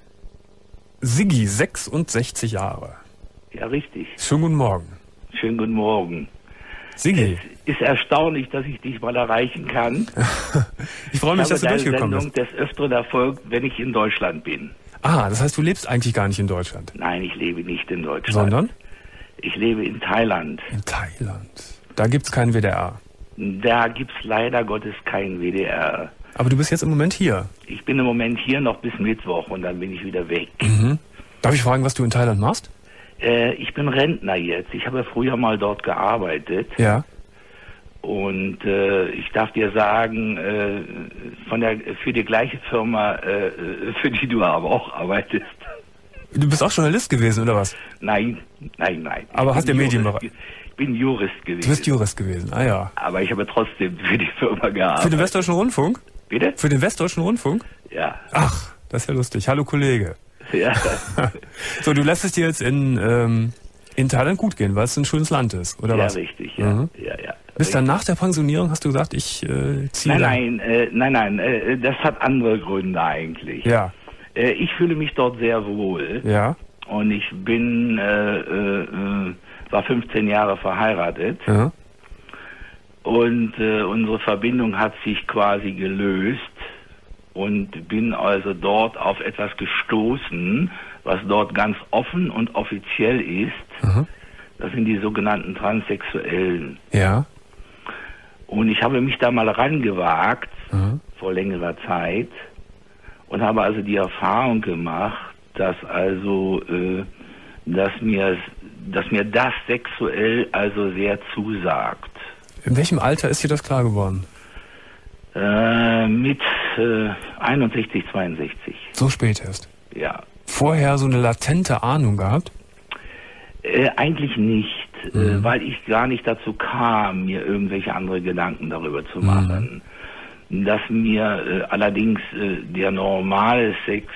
66 Jahre. Ja, richtig. Schönen guten Morgen. Schönen guten Morgen. Siggi. Es ist erstaunlich, dass ich dich mal erreichen kann. Ich freue mich, dass du durchgekommen bist. Des Öfteren erfolgt, wenn ich in Deutschland bin. Ah, das heißt, du lebst eigentlich gar nicht in Deutschland? Nein, ich lebe nicht in Deutschland. Sondern? Ich lebe in Thailand. In Thailand. Da gibt's keinen WDR. Da gibt's leider Gottes keinen WDR. Aber du bist jetzt im Moment hier? Ich bin im Moment hier noch bis Mittwoch und dann bin ich wieder weg. Darf ich fragen, was du in Thailand machst? Ich bin Rentner jetzt. Ich habe früher mal dort gearbeitet. Ja. Und ich darf dir sagen, für die gleiche Firma, für die du aber auch arbeitest. Du bist auch Journalist gewesen, oder was? Nein. Aber hast du Medienbereich? Ich bin Jurist gewesen. Du bist Jurist gewesen, ah ja. Aber ich habe trotzdem für die Firma gearbeitet. Für den Westdeutschen Rundfunk? Bitte? Für den Westdeutschen Rundfunk? Ja. Ach, das ist ja lustig. Hallo Kollege. Ja. So, du lässt es dir jetzt in Thailand gut gehen, weil es ein schönes Land ist, oder was? Ja, richtig, ja. Ja. Bis dann nach der Pensionierung hast du gesagt, ich ziehe... Nein, das hat andere Gründe eigentlich. Ja. Ich fühle mich dort sehr wohl. Ja. Und ich bin, war 15 Jahre verheiratet. Ja. Und unsere Verbindung hat sich quasi gelöst. Und bin also dort auf etwas gestoßen, was dort ganz offen und offiziell ist. Das sind die sogenannten Transsexuellen. Ja. Und ich habe mich da mal rangewagt, vor längerer Zeit, und habe also die Erfahrung gemacht, dass also, dass mir das sexuell also sehr zusagt. In welchem Alter ist dir das klar geworden? Mit 61, 62. So spät erst? Ja. Vorher so eine latente Ahnung gehabt? Eigentlich nicht, weil ich gar nicht dazu kam, mir irgendwelche andere Gedanken darüber zu machen. dass mir allerdings der normale Sex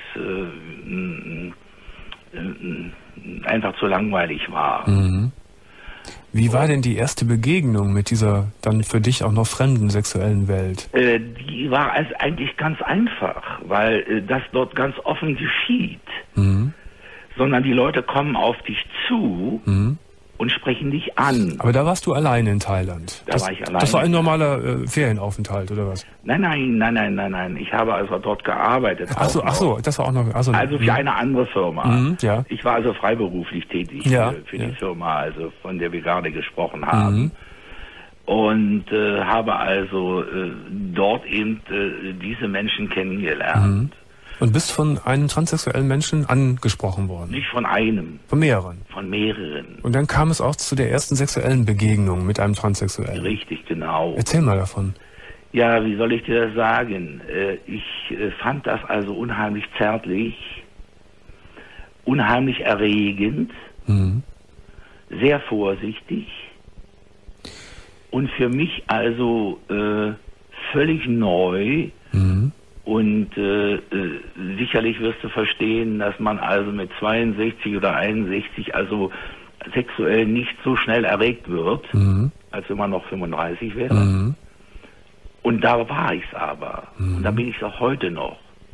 einfach zu langweilig war. Mhm. Wie war denn die erste Begegnung mit dieser dann für dich auch noch fremden sexuellen Welt? Die war also eigentlich ganz einfach, weil das dort ganz offen geschieht. Mhm. Sondern die Leute kommen auf dich zu und sprechen dich an. Aber da warst du alleine in Thailand? Da war ich alleine. Das war ein normaler Ferienaufenthalt, oder was? Nein. Ich habe also dort gearbeitet. Ach so, das war auch noch... Also für eine andere Firma. Ja. Ich war also freiberuflich tätig für die Firma, also von der wir gerade gesprochen haben. Und habe also dort eben diese Menschen kennengelernt. Und bist von einem transsexuellen Menschen angesprochen worden? Nicht von einem. Von mehreren? Von mehreren. Und dann kam es auch zu der ersten sexuellen Begegnung mit einem Transsexuellen? Richtig, genau. Erzähl mal davon. Ja, wie soll ich dir das sagen? Ich fand das also unheimlich zärtlich, unheimlich erregend, sehr vorsichtig und für mich also völlig neu. Und sicherlich wirst du verstehen, dass man also mit 62 oder 61 also sexuell nicht so schnell erregt wird, als wenn man noch 35 wäre. Und da war ich es aber. Und da bin ich es auch heute noch.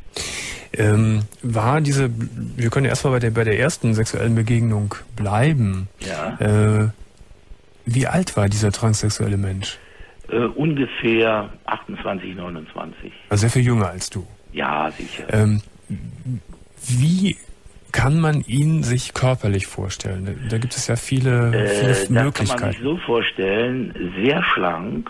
Wir können ja erstmal bei der ersten sexuellen Begegnung bleiben. Ja. Wie alt war dieser transsexuelle Mensch? Ungefähr 28, 29. Also sehr viel jünger als du. Ja, sicher. Wie kann man ihn sich körperlich vorstellen? Da gibt es ja viele Möglichkeiten. Das kann man sich so vorstellen, sehr schlank,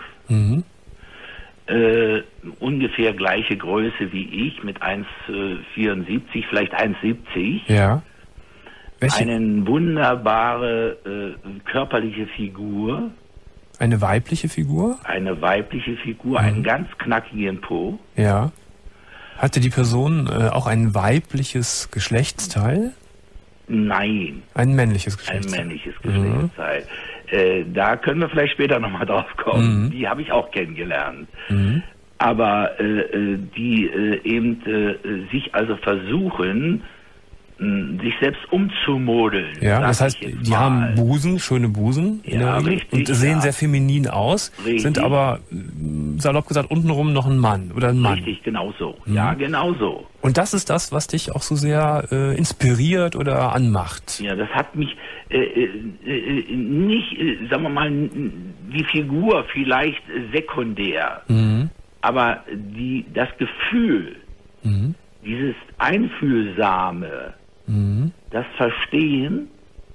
ungefähr gleiche Größe wie ich, mit 1,74, vielleicht 1,70. Ja. Eine wunderbare körperliche Figur. Eine weibliche Figur? Eine weibliche Figur, einen ganz knackigen Po. Ja. Hatte die Person auch ein weibliches Geschlechtsteil? Nein. Ein männliches Geschlechtsteil? Ein männliches Geschlechtsteil. Da können wir vielleicht später nochmal drauf kommen. Die habe ich auch kennengelernt. Aber die eben sich also versuchen, sich selbst umzumodeln. Ja, das heißt, die haben Busen, schöne Busen in der Regel, und sehen sehr feminin aus, sind aber, salopp gesagt, untenrum noch ein Mann oder ein Mann. Richtig, genau so. Ja, genau so. Und das ist das, was dich auch so sehr inspiriert oder anmacht? Ja, das hat mich nicht, sagen wir mal, die Figur vielleicht sekundär, aber das Gefühl, dieses Einfühlsame, das Verstehen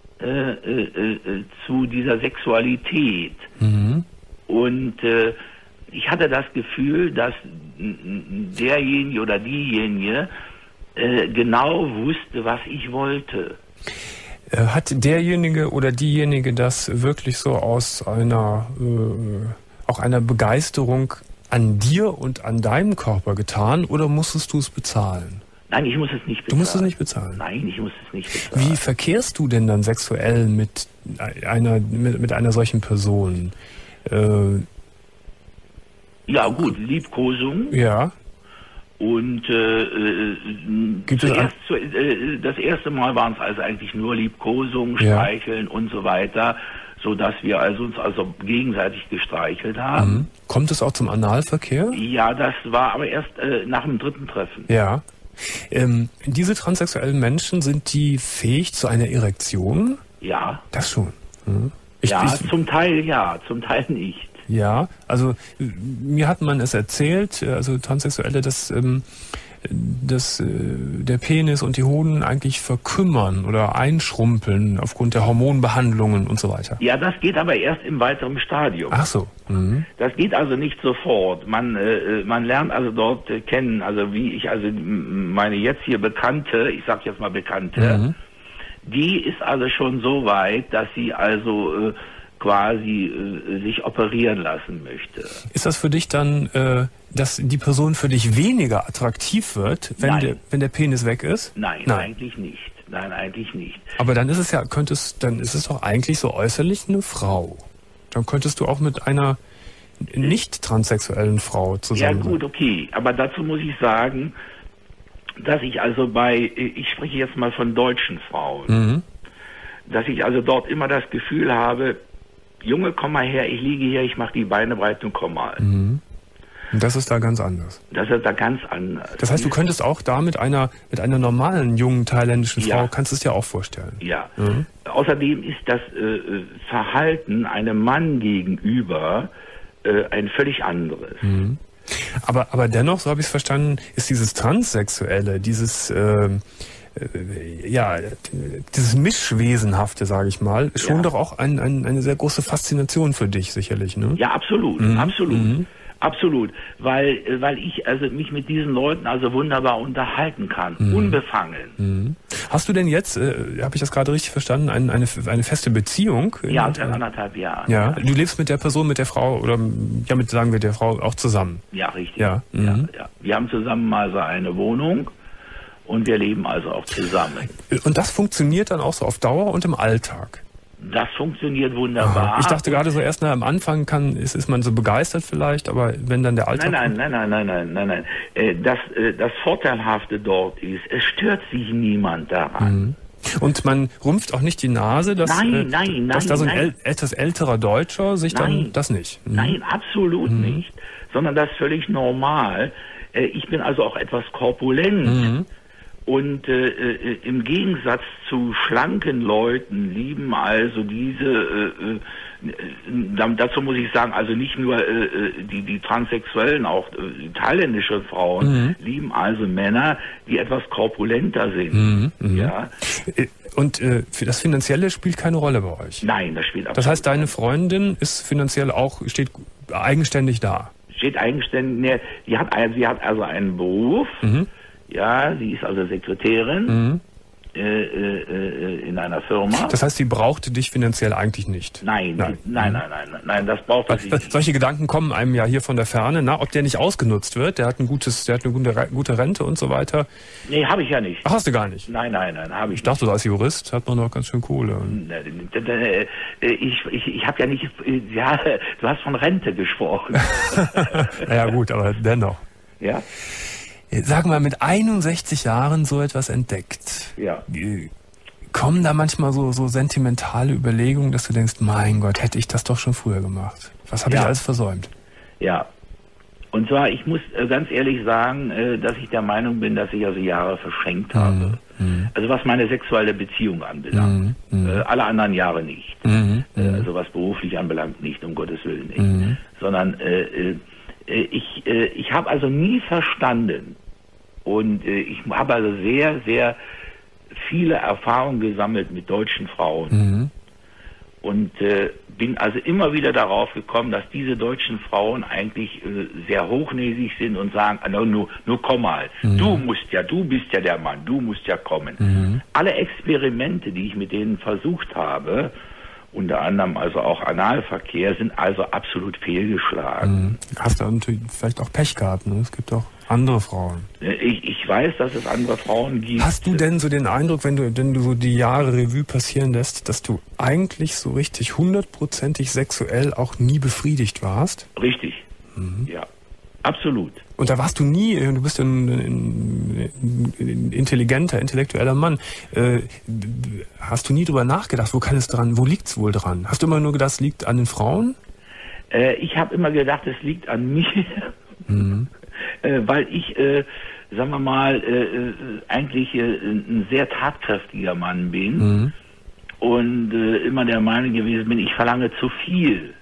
zu dieser Sexualität. Und ich hatte das Gefühl, dass derjenige oder diejenige genau wusste, was ich wollte. Hat derjenige oder diejenige das wirklich so aus einer Begeisterung an dir und an deinem Körper getan, oder musstest du es bezahlen? Nein, ich muss es nicht bezahlen. Du musst es nicht bezahlen? Nein, ich muss es nicht bezahlen. Wie verkehrst du denn dann sexuell mit einer solchen Person? Ja gut, Liebkosung. Ja. Und das erste Mal waren es also eigentlich nur Liebkosung, Streicheln und so weiter, so dass wir uns gegenseitig gestreichelt haben. Kommt es auch zum Analverkehr? Ja, das war aber erst nach dem dritten Treffen. Ja. Diese transsexuellen Menschen, sind die fähig zu einer Erektion? Ja. Das schon. Zum Teil ja, zum Teil nicht. Ja, also mir hat man es erzählt, also Transsexuelle, dass der Penis und die Hoden eigentlich verkümmern oder einschrumpeln aufgrund der Hormonbehandlungen und so weiter. Ja, das geht aber erst im weiteren Stadium. Ach so. Das geht also nicht sofort. Man lernt also dort kennen, also wie ich, also meine jetzt hier Bekannte, ich sag jetzt mal Bekannte, die ist also schon so weit, dass sie also quasi sich operieren lassen möchte. Ist das für dich dann, dass die Person für dich weniger attraktiv wird, wenn der Penis weg ist? Nein, eigentlich nicht. Nein, eigentlich nicht. Aber dann ist es ja, dann ist es doch eigentlich so äußerlich eine Frau. Dann könntest du auch mit einer nicht transsexuellen Frau zusammen. Ja gut, okay. Aber dazu muss ich sagen, dass ich also ich spreche jetzt mal von deutschen Frauen, dass ich also dort immer das Gefühl habe, Junge, komm mal her, ich liege hier, ich mache die Beine breit und komm mal. Und das ist da ganz anders. Das ist da ganz anders. Das heißt, du könntest auch da mit einer normalen, jungen thailändischen Frau, kannst du es dir auch vorstellen. Ja. Außerdem ist das Verhalten einem Mann gegenüber ein völlig anderes. Aber dennoch, so habe ich es verstanden, ist dieses Transsexuelle, dieses dieses Mischwesenhafte, sage ich mal, schon doch auch eine sehr große Faszination für dich sicherlich, ne? Ja, absolut, absolut, weil ich also mich mit diesen Leuten also wunderbar unterhalten kann, unbefangen. Hast du denn jetzt, habe ich das gerade richtig verstanden, eine feste Beziehung? Ja, seit 1,5 Jahren. Ja, du lebst mit der Person, mit der Frau oder sagen wir der Frau auch zusammen? Ja, richtig. Ja. Ja. Wir haben zusammen also eine Wohnung. Und wir leben also auch zusammen. Und das funktioniert dann auch so auf Dauer und im Alltag? Das funktioniert wunderbar. Ich dachte gerade so erst am Anfang ist man so begeistert vielleicht, aber wenn dann der Alltag... Nein. Das Vorteilhafte dort ist, es stört sich niemand daran. Und man rumpft auch nicht die Nase, dass da so ein etwas älterer Deutscher sich dann... Das nicht? Nein, absolut nicht. Sondern das ist völlig normal. Ich bin also auch etwas korpulent. Und im Gegensatz zu schlanken Leuten lieben also dazu muss ich sagen, also nicht nur die Transsexuellen, auch thailändische Frauen lieben also Männer, die etwas korpulenter sind. Ja. Und das Finanzielle spielt keine Rolle bei euch? Nein, das spielt absolut. Das heißt, deine Freundin ist finanziell steht eigenständig da? Steht eigenständig, sie hat also einen Beruf. Ja, sie ist also Sekretärin in einer Firma. Das heißt, sie brauchte dich finanziell eigentlich nicht? Nein, das braucht sie nicht. Solche Gedanken kommen einem ja hier von der Ferne, ob der nicht ausgenutzt wird, der hat eine gute Rente und so weiter. Nee, habe ich ja nicht. Ach, hast du gar nicht? Nein, habe ich Ich dachte, als Jurist hat man doch ganz schön Kohle. Ich habe ja nicht, du hast von Rente gesprochen. Ja gut, aber dennoch. Ja. Sag mal, mit 61 Jahren so etwas entdeckt. Ja. Kommen da manchmal so sentimentale Überlegungen, dass du denkst, mein Gott, hätte ich das doch schon früher gemacht. Was habe ich alles versäumt? Ja. Und zwar, ich muss ganz ehrlich sagen, dass ich der Meinung bin, dass ich also Jahre verschenkt habe. Also was meine sexuelle Beziehung anbelangt. Alle anderen Jahre nicht. Also was beruflich anbelangt nicht, um Gottes Willen nicht. Sondern ich habe also nie verstanden und ich habe also sehr, sehr viele Erfahrungen gesammelt mit deutschen Frauen und bin also immer wieder darauf gekommen, dass diese deutschen Frauen eigentlich sehr hochnäsig sind und sagen, nur komm mal, du bist ja der Mann, du musst ja kommen. Alle Experimente, die ich mit denen versucht habe, unter anderem also auch Analverkehr, sind also absolut fehlgeschlagen. Hast du natürlich vielleicht auch Pech gehabt, ne? Es gibt auch andere Frauen. Ich weiß, dass es andere Frauen gibt. Hast du denn so den Eindruck, wenn du so die Jahre Revue passieren lässt, dass du eigentlich so richtig 100%ig sexuell auch nie befriedigt warst? Richtig, ja. Absolut. Und da warst du nie, du bist ein intelligenter, intellektueller Mann. Hast du nie drüber nachgedacht, wo liegt's wohl dran? Hast du immer nur gedacht, es liegt an den Frauen? Ich habe immer gedacht, es liegt an mir. Weil ich, sagen wir mal, eigentlich ein sehr tatkräftiger Mann bin. Und immer der Meinung gewesen bin, ich verlange zu viel.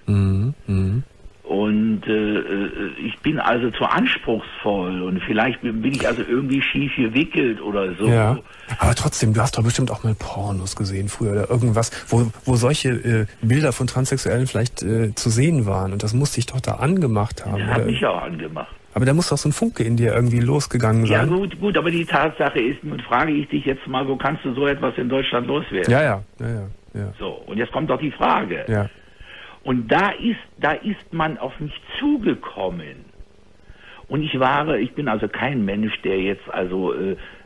Und ich bin also zu anspruchsvoll und vielleicht bin ich also irgendwie schief gewickelt oder so. Ja, aber trotzdem, du hast doch bestimmt auch mal Pornos gesehen früher oder irgendwas, wo solche Bilder von Transsexuellen vielleicht zu sehen waren und das musste ich doch da angemacht haben. Das hat mich auch angemacht. Aber da muss doch so ein Funke in dir irgendwie losgegangen sein. Ja gut, aber die Tatsache ist, nun frage ich dich jetzt mal, wo kannst du so etwas in Deutschland loswerden? Ja. So, und jetzt kommt doch die Frage. Ja. Und da ist man auf mich zugekommen. Und ich bin also kein Mensch, der jetzt also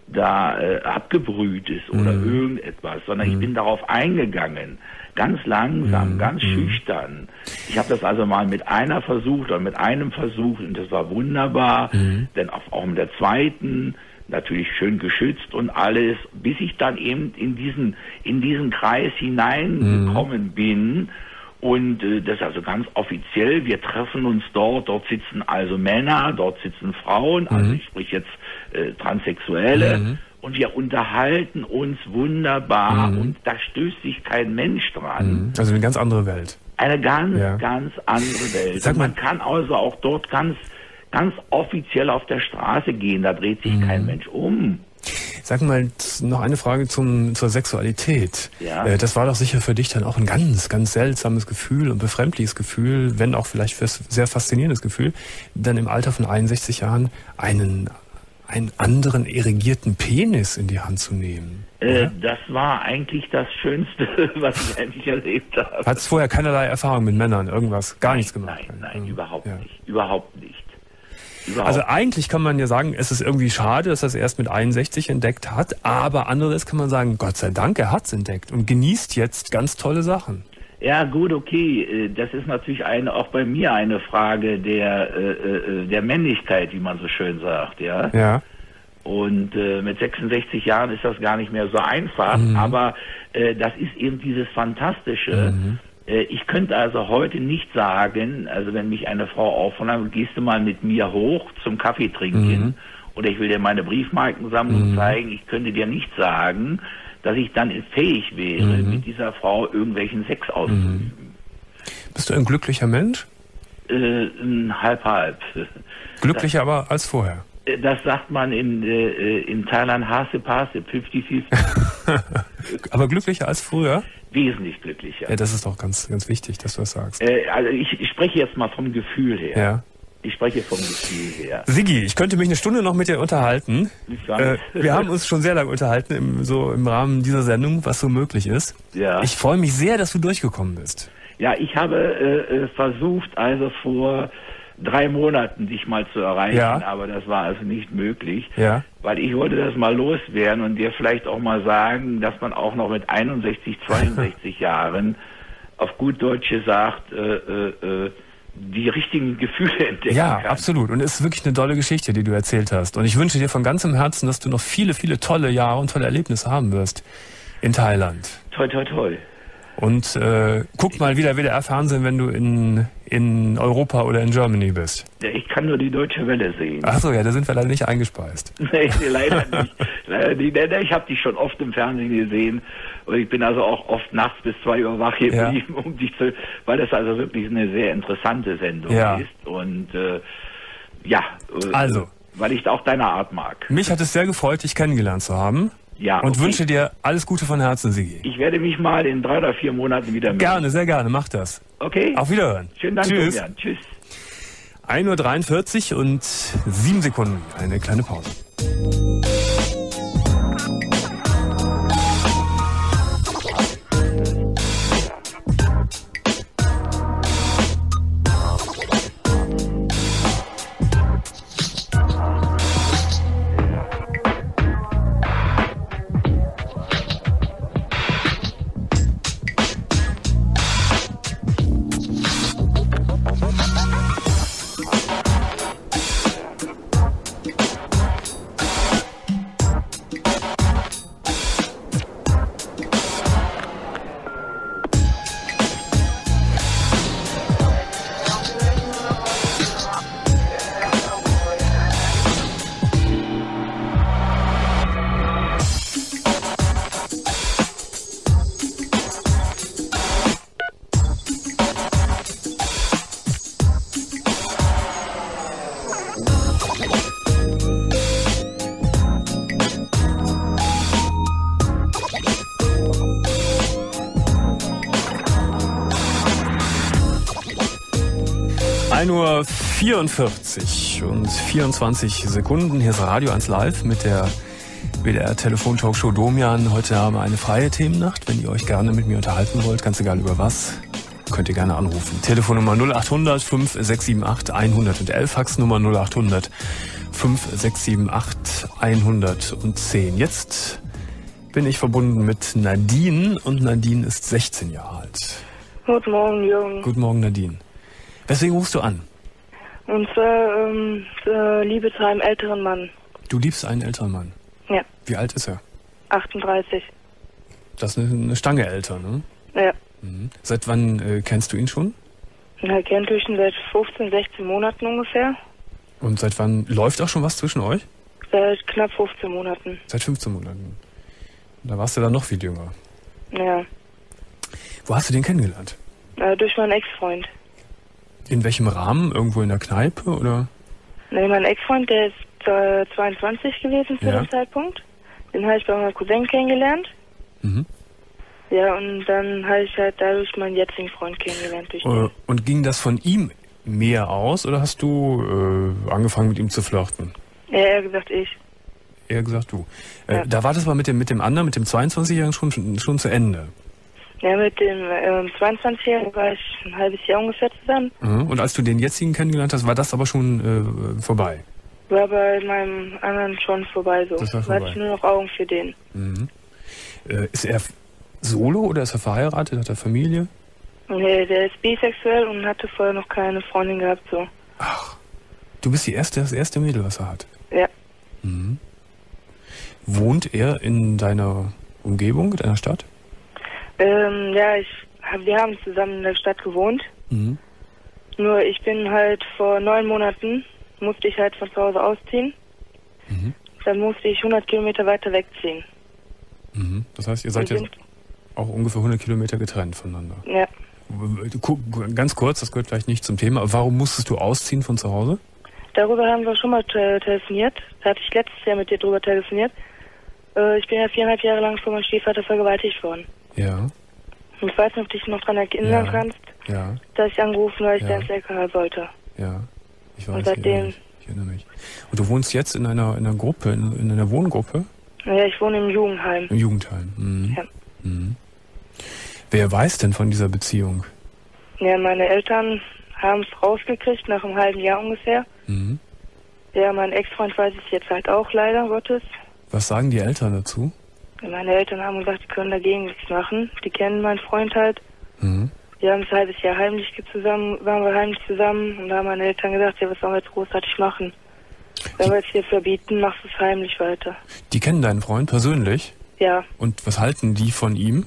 da abgebrüht ist oder irgendetwas, sondern ich bin darauf eingegangen. Ganz langsam, ganz schüchtern. Ich habe das also mal mit einer versucht oder mit einem versucht und das war wunderbar. Denn auch mit der zweiten, natürlich schön geschützt und alles, bis ich dann eben in diesen Kreis hineingekommen bin. Und das ist also ganz offiziell, wir treffen uns dort sitzen also Männer, dort sitzen Frauen, also ich sprich jetzt Transsexuelle. Und wir unterhalten uns wunderbar und da stößt sich kein Mensch dran. Also eine ganz andere Welt. Eine ganz andere Welt. Sag mal, man kann also auch dort ganz offiziell auf der Straße gehen, da dreht sich kein Mensch um. Sag mal, noch eine Frage zur Sexualität. Ja. Das war doch sicher für dich dann auch ein ganz, ganz seltsames Gefühl und befremdliches Gefühl, wenn auch vielleicht sehr faszinierendes Gefühl, dann im Alter von 61 Jahren einen anderen erigierten Penis in die Hand zu nehmen. Das war eigentlich das Schönste, was ich eigentlich erlebt habe. Hat es vorher keinerlei Erfahrung mit Männern, irgendwas, gar nichts gemacht? Nein, überhaupt nicht. Überhaupt nicht. Also eigentlich kann man ja sagen, es ist irgendwie schade, dass er es erst mit 61 entdeckt hat, aber andererseits kann man sagen, Gott sei Dank, er hat es entdeckt und genießt jetzt ganz tolle Sachen. Ja, gut, okay. Das ist natürlich auch bei mir eine Frage der Männlichkeit, wie man so schön sagt, ja. Ja. Und mit 66 Jahren ist das gar nicht mehr so einfach, aber das ist eben dieses Fantastische. Ich könnte also heute nicht sagen, also wenn mich eine Frau auffordert, gehst du mal mit mir hoch zum Kaffee trinken oder ich will dir meine Briefmarkensammlung zeigen, ich könnte dir nicht sagen, dass ich dann fähig wäre, mit dieser Frau irgendwelchen Sex auszuüben. Bist du ein glücklicher Mensch? Halb. Glücklicher aber als vorher? Das sagt man in Thailand, Hase-Pase, 50-50. Aber glücklicher als früher? Wesentlich glücklicher. Ja, das ist doch ganz, ganz wichtig, dass du das sagst. Also ich spreche jetzt mal vom Gefühl her. Ja. Ich spreche vom Gefühl her. Sigi, ich könnte mich eine Stunde noch mit dir unterhalten. Wir haben uns schon sehr lange unterhalten, im Rahmen dieser Sendung, was so möglich ist. Ja. Ich freue mich sehr, dass du durchgekommen bist. Ja, ich habe versucht, also vor 3 Monaten dich mal zu erreichen, aber das war also nicht möglich, weil ich wollte das mal loswerden und dir vielleicht auch mal sagen, dass man auch noch mit 61, 62 Jahren auf gut Deutsche sagt, die richtigen Gefühle entdecken kann. Ja, absolut. Und es ist wirklich eine tolle Geschichte, die du erzählt hast. Und ich wünsche dir von ganzem Herzen, dass du noch viele, viele tolle Jahre und tolle Erlebnisse haben wirst in Thailand. Toi, toi, toi. Und guck mal wieder WDR-Fernsehen, wenn du in Europa oder in Germany bist. Ja, ich kann nur die Deutsche Welle sehen. Ach so, ja, da sind wir leider nicht eingespeist. Nee, leider nicht. Ich habe dich schon oft im Fernsehen gesehen und ich bin also auch oft nachts bis 2 Uhr wach geblieben, weil das also wirklich eine sehr interessante Sendung ist. Und also, weil ich auch deine Art mag. Mich hat es sehr gefreut, dich kennengelernt zu haben. Ja, und wünsche dir alles Gute von Herzen, Sigi. Ich werde mich mal in 3 oder 4 Monaten wieder melden. Gerne, sehr gerne, mach das. Okay. Auf Wiederhören. Schönen Dank, Tschüss. Julian. Tschüss. 1:43 und 7 Sekunden. Eine kleine Pause. Uhr 44 und 24 Sekunden. Hier ist Radio 1 Live mit der WDR-Telefon-Talkshow Domian. Heute haben wir eine freie Themennacht. Wenn ihr euch gerne mit mir unterhalten wollt, ganz egal über was, könnt ihr gerne anrufen. Telefonnummer 0800 5678 111, Faxnummer 0800 5678 110. Jetzt bin ich verbunden mit Nadine und Nadine ist 16 Jahre alt. Guten Morgen, Jürgen. Guten Morgen, Nadine. Weswegen rufst du an? Und zwar Liebe zu einem älteren Mann. Du liebst einen älteren Mann? Ja. Wie alt ist er? 38. Das ist eine Stange älter, ne? Ja. Mhm. Seit wann kennst du ihn schon? Na, kennt ich ihn seit 15, 16 Monaten ungefähr. Und seit wann läuft auch schon was zwischen euch? Seit knapp 15 Monaten. Seit 15 Monaten. Da warst du dann noch viel jünger. Ja. Wo hast du den kennengelernt? Durch meinen Ex-Freund. In welchem Rahmen? Irgendwo in der Kneipe oder? Nee, mein Ex-Freund, der ist 22 gewesen zu dem Zeitpunkt. Den habe ich bei meinem Cousin kennengelernt. Mhm. Ja, und dann habe ich halt dadurch meinen jetzigen Freund kennengelernt. Und ging das von ihm mehr aus oder hast du angefangen mit ihm zu flirten? Ja, er gesagt ich. Er gesagt du. Ja. Da war das mal mit dem anderen, mit dem 22-Jährigen schon zu Ende. Ja, mit dem 22-Jährigen war ich ein halbes Jahr ungefähr zusammen. Mhm. Und als du den jetzigen kennengelernt hast, war das aber schon vorbei? War bei meinem anderen schon vorbei so. Das war vorbei. Da hatte ich nur noch Augen für den. Mhm. Ist er solo oder ist er verheiratet? Hat er Familie? Nee, der ist bisexuell und hatte vorher noch keine Freundin gehabt so. Ach, du bist das erste Mädel, was er hat? Ja. Mhm. Wohnt er in deiner Umgebung, in deiner Stadt? Ja, wir haben zusammen in der Stadt gewohnt. Mhm. Nur ich bin halt vor 9 Monaten, musste ich halt von zu Hause ausziehen. Mhm. Dann musste ich 100 Kilometer weiter wegziehen. Mhm. Das heißt, ihr seid jetzt auch ungefähr 100 Kilometer getrennt voneinander. Ja. Ganz kurz, das gehört vielleicht nicht zum Thema, aber warum musstest du ausziehen von zu Hause? Darüber haben wir schon mal telefoniert. Da hatte ich letztes Jahr mit dir drüber telefoniert. Ich bin ja 4,5 Jahre lang von meinem Stiefvater vergewaltigt worden. Ja. Und ich weiß nicht, ob du dich noch daran erinnern kannst, dass ich angerufen, weil ich da ins LKH sollte. Ja, ich weiß. Und seitdem... Ich erinnere mich. Und du wohnst jetzt in einer Gruppe, in einer Wohngruppe? Ja, ich wohne im Jugendheim. Im Jugendheim. Mhm. Ja. Mhm. Wer weiß denn von dieser Beziehung? Ja, meine Eltern haben es rausgekriegt, nach einem halben Jahr ungefähr. Mhm. Ja, mein Ex-Freund weiß es jetzt halt auch, leider Gottes. Was sagen die Eltern dazu? Meine Eltern haben gesagt, die können dagegen nichts machen. Die kennen meinen Freund halt. Mhm. Wir haben ein halbes Jahr waren wir heimlich zusammen. Und da haben meine Eltern gesagt, ja, was sollen wir jetzt großartig machen? Wenn wir es hier verbieten, machst du es heimlich weiter. Die kennen deinen Freund persönlich? Ja. Und was halten die von ihm?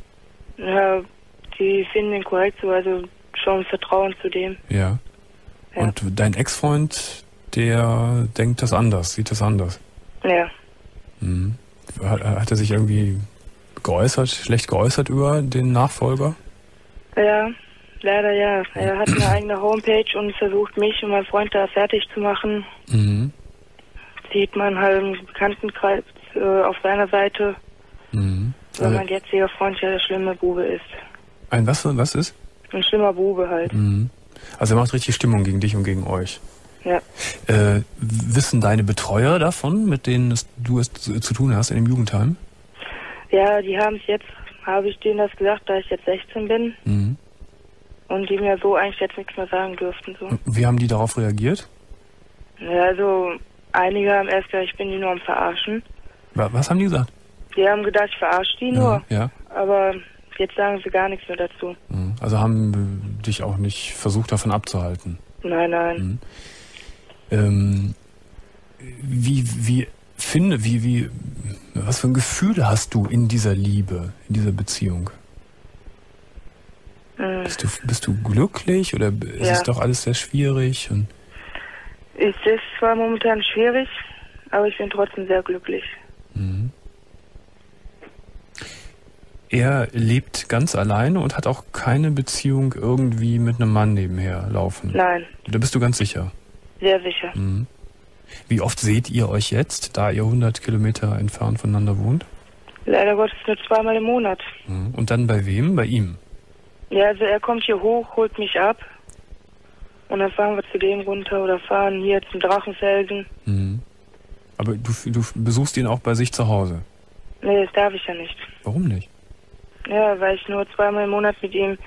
Ja, die finden ihn korrekt, so, also schon Vertrauen zu dem. Ja. Und dein Ex-Freund, der denkt das anders, sieht das anders? Ja. Mhm. Hat er sich irgendwie schlecht geäußert über den Nachfolger? Ja, leider ja. Er hat eine eigene Homepage und versucht mich und meinen Freund da fertig zu machen. Mhm. Sieht man halt im Bekanntenkreis auf seiner Seite, weil mein jetziger Freund ja der schlimme Bube ist. Ein was ist? Ein schlimmer Bube halt. Mhm. Also er macht richtig Stimmung gegen dich und gegen euch. Ja. Wissen deine Betreuer davon, mit denen du es zu tun hast in dem Jugendheim? Ja, die haben es jetzt, habe ich denen das gesagt, da ich jetzt 16 bin. Mhm. Und die mir so eigentlich jetzt nichts mehr sagen dürften. So. Wie haben die darauf reagiert? Ja, also einige haben erst gesagt, ich bin die nur am Verarschen. Was haben die gesagt? Die haben gedacht, ich verarsche die nur. Ja. Aber jetzt sagen sie gar nichts mehr dazu. Also haben dich auch nicht versucht, davon abzuhalten? Nein. Was für ein Gefühl hast du in dieser Liebe, in dieser Beziehung? Bist du glücklich oder ist es doch alles sehr schwierig? Es ist zwar momentan schwierig, aber ich bin trotzdem sehr glücklich. Mhm. Er lebt ganz alleine und hat auch keine Beziehung irgendwie mit einem Mann nebenher laufen? Nein. Da bist du ganz sicher? Sehr sicher. Mhm. Wie oft seht ihr euch jetzt, da ihr 100 Kilometer entfernt voneinander wohnt? Leider Gottes nur 2-mal im Monat. Mhm. Und dann bei wem? Bei ihm? Ja, also er kommt hier hoch, holt mich ab und dann fahren wir zu dem runter oder fahren hier zum Drachenfelsen. Mhm. Aber du besuchst ihn auch bei sich zu Hause? Nee, das darf ich ja nicht. Warum nicht? Ja, weil ich nur 2-mal im Monat mit ihm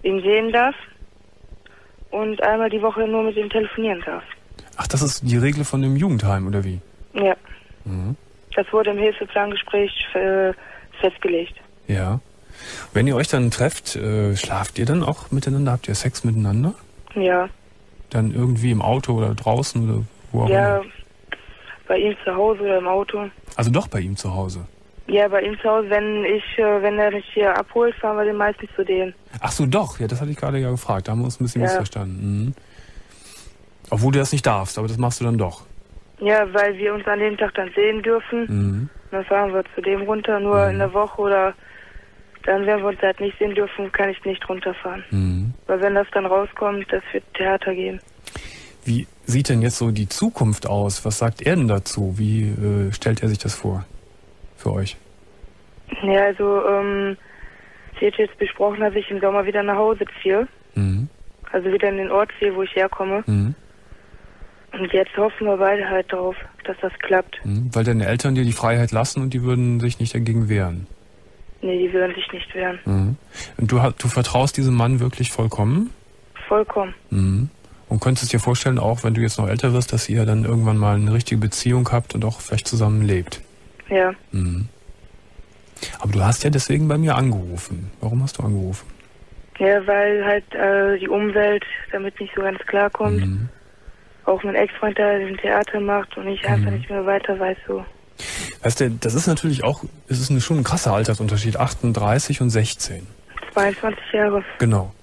ihn sehen darf und einmal die Woche nur mit ihm telefonieren darf. Ach, das ist die Regel von dem Jugendheim, oder wie? Ja. Mhm. Das wurde im Hilfeplangespräch festgelegt. Ja. Wenn ihr euch dann trefft, schlaft ihr dann auch miteinander? Habt ihr Sex miteinander? Ja. Dann irgendwie im Auto oder draußen oder wo auch immer? Ja, bei ihm zu Hause oder im Auto. Also doch bei ihm zu Hause? Ja, bei ihm zu Hause. Wenn er mich hier abholt, fahren wir den meistens zu dem. Ach so, doch. Ja, das hatte ich gerade ja gefragt. Da haben wir uns ein bisschen missverstanden. Mhm. Obwohl du das nicht darfst, aber das machst du dann doch. Ja, weil wir uns an dem Tag dann sehen dürfen. Mhm. Dann fahren wir zu dem runter, nur in der Woche oder dann, wenn wir uns halt nicht sehen dürfen, kann ich nicht runterfahren. Mhm. Weil wenn das dann rauskommt, das wird Theater geben. Wie sieht denn jetzt so die Zukunft aus? Was sagt er denn dazu? Wie stellt er sich das vor? Für euch? Ja, also, sie hat jetzt besprochen, dass ich im Sommer wieder nach Hause ziehe. Mhm. Also wieder in den Ort ziehe, wo ich herkomme. Mhm. Und jetzt hoffen wir beide halt darauf, dass das klappt. Mhm. Weil deine Eltern dir die Freiheit lassen und die würden sich nicht dagegen wehren? Nee, die würden sich nicht wehren. Mhm. Und du vertraust diesem Mann wirklich vollkommen? Vollkommen. Mhm. Und könntest dir vorstellen, auch wenn du jetzt noch älter wirst, dass ihr dann irgendwann mal eine richtige Beziehung habt und auch vielleicht zusammen lebt? Ja. Mhm. Aber du hast ja deswegen bei mir angerufen. Warum hast du angerufen? Ja, weil halt die Umwelt damit nicht so ganz klarkommt. Mhm. Auch mein Ex-Freund da den Theater macht und ich einfach nicht mehr weiter weiß so. Weißt du, das ist natürlich auch, es ist schon ein krasser Altersunterschied, 38 und 16. 22 Jahre. Genau.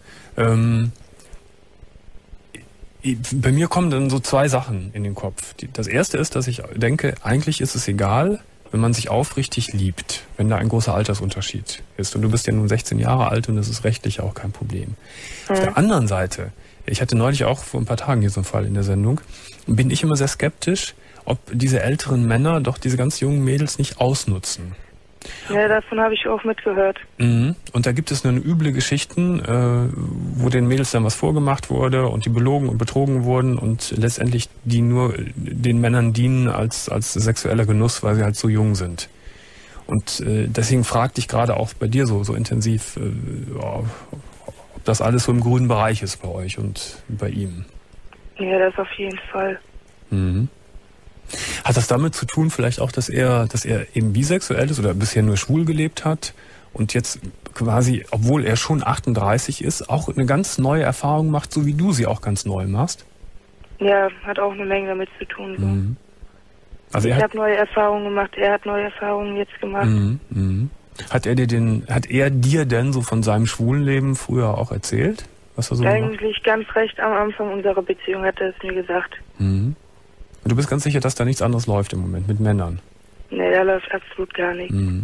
Bei mir kommen dann so zwei Sachen in den Kopf. Das erste ist, dass ich denke, eigentlich ist es egal, wenn man sich aufrichtig liebt, wenn da ein großer Altersunterschied ist. Und du bist ja nun 16 Jahre alt und das ist rechtlich auch kein Problem. Auf der anderen Seite, ich hatte neulich auch vor ein paar Tagen hier so einen Fall in der Sendung, bin ich immer sehr skeptisch, ob diese älteren Männer doch diese ganz jungen Mädels nicht ausnutzen. Ja, davon habe ich auch mitgehört. Mhm. Und da gibt es nur üble Geschichten, wo den Mädels dann was vorgemacht wurde und die belogen und betrogen wurden und letztendlich die nur den Männern dienen als sexueller Genuss, weil sie halt so jung sind. Und deswegen fragte ich gerade auch bei dir so intensiv, ob das alles so im grünen Bereich ist bei euch und bei ihm. Ja, das auf jeden Fall. Mhm. Hat das damit zu tun, vielleicht auch, dass er eben bisexuell ist oder bisher nur schwul gelebt hat und jetzt quasi, obwohl er schon 38 ist, auch eine ganz neue Erfahrung macht, so wie du sie auch ganz neu machst? Ja, hat auch eine Menge damit zu tun. So. Mhm. Also ich habe neue Erfahrungen gemacht, er hat neue Erfahrungen jetzt gemacht. Mhm. Mhm. Hat er dir denn so von seinem schwulen Leben früher auch erzählt? Was er so eigentlich ganz recht am Anfang unserer Beziehung hat er es mir gesagt. Mhm. Und du bist ganz sicher, dass da nichts anderes läuft im Moment mit Männern? Nee, da läuft absolut gar nichts. Mhm.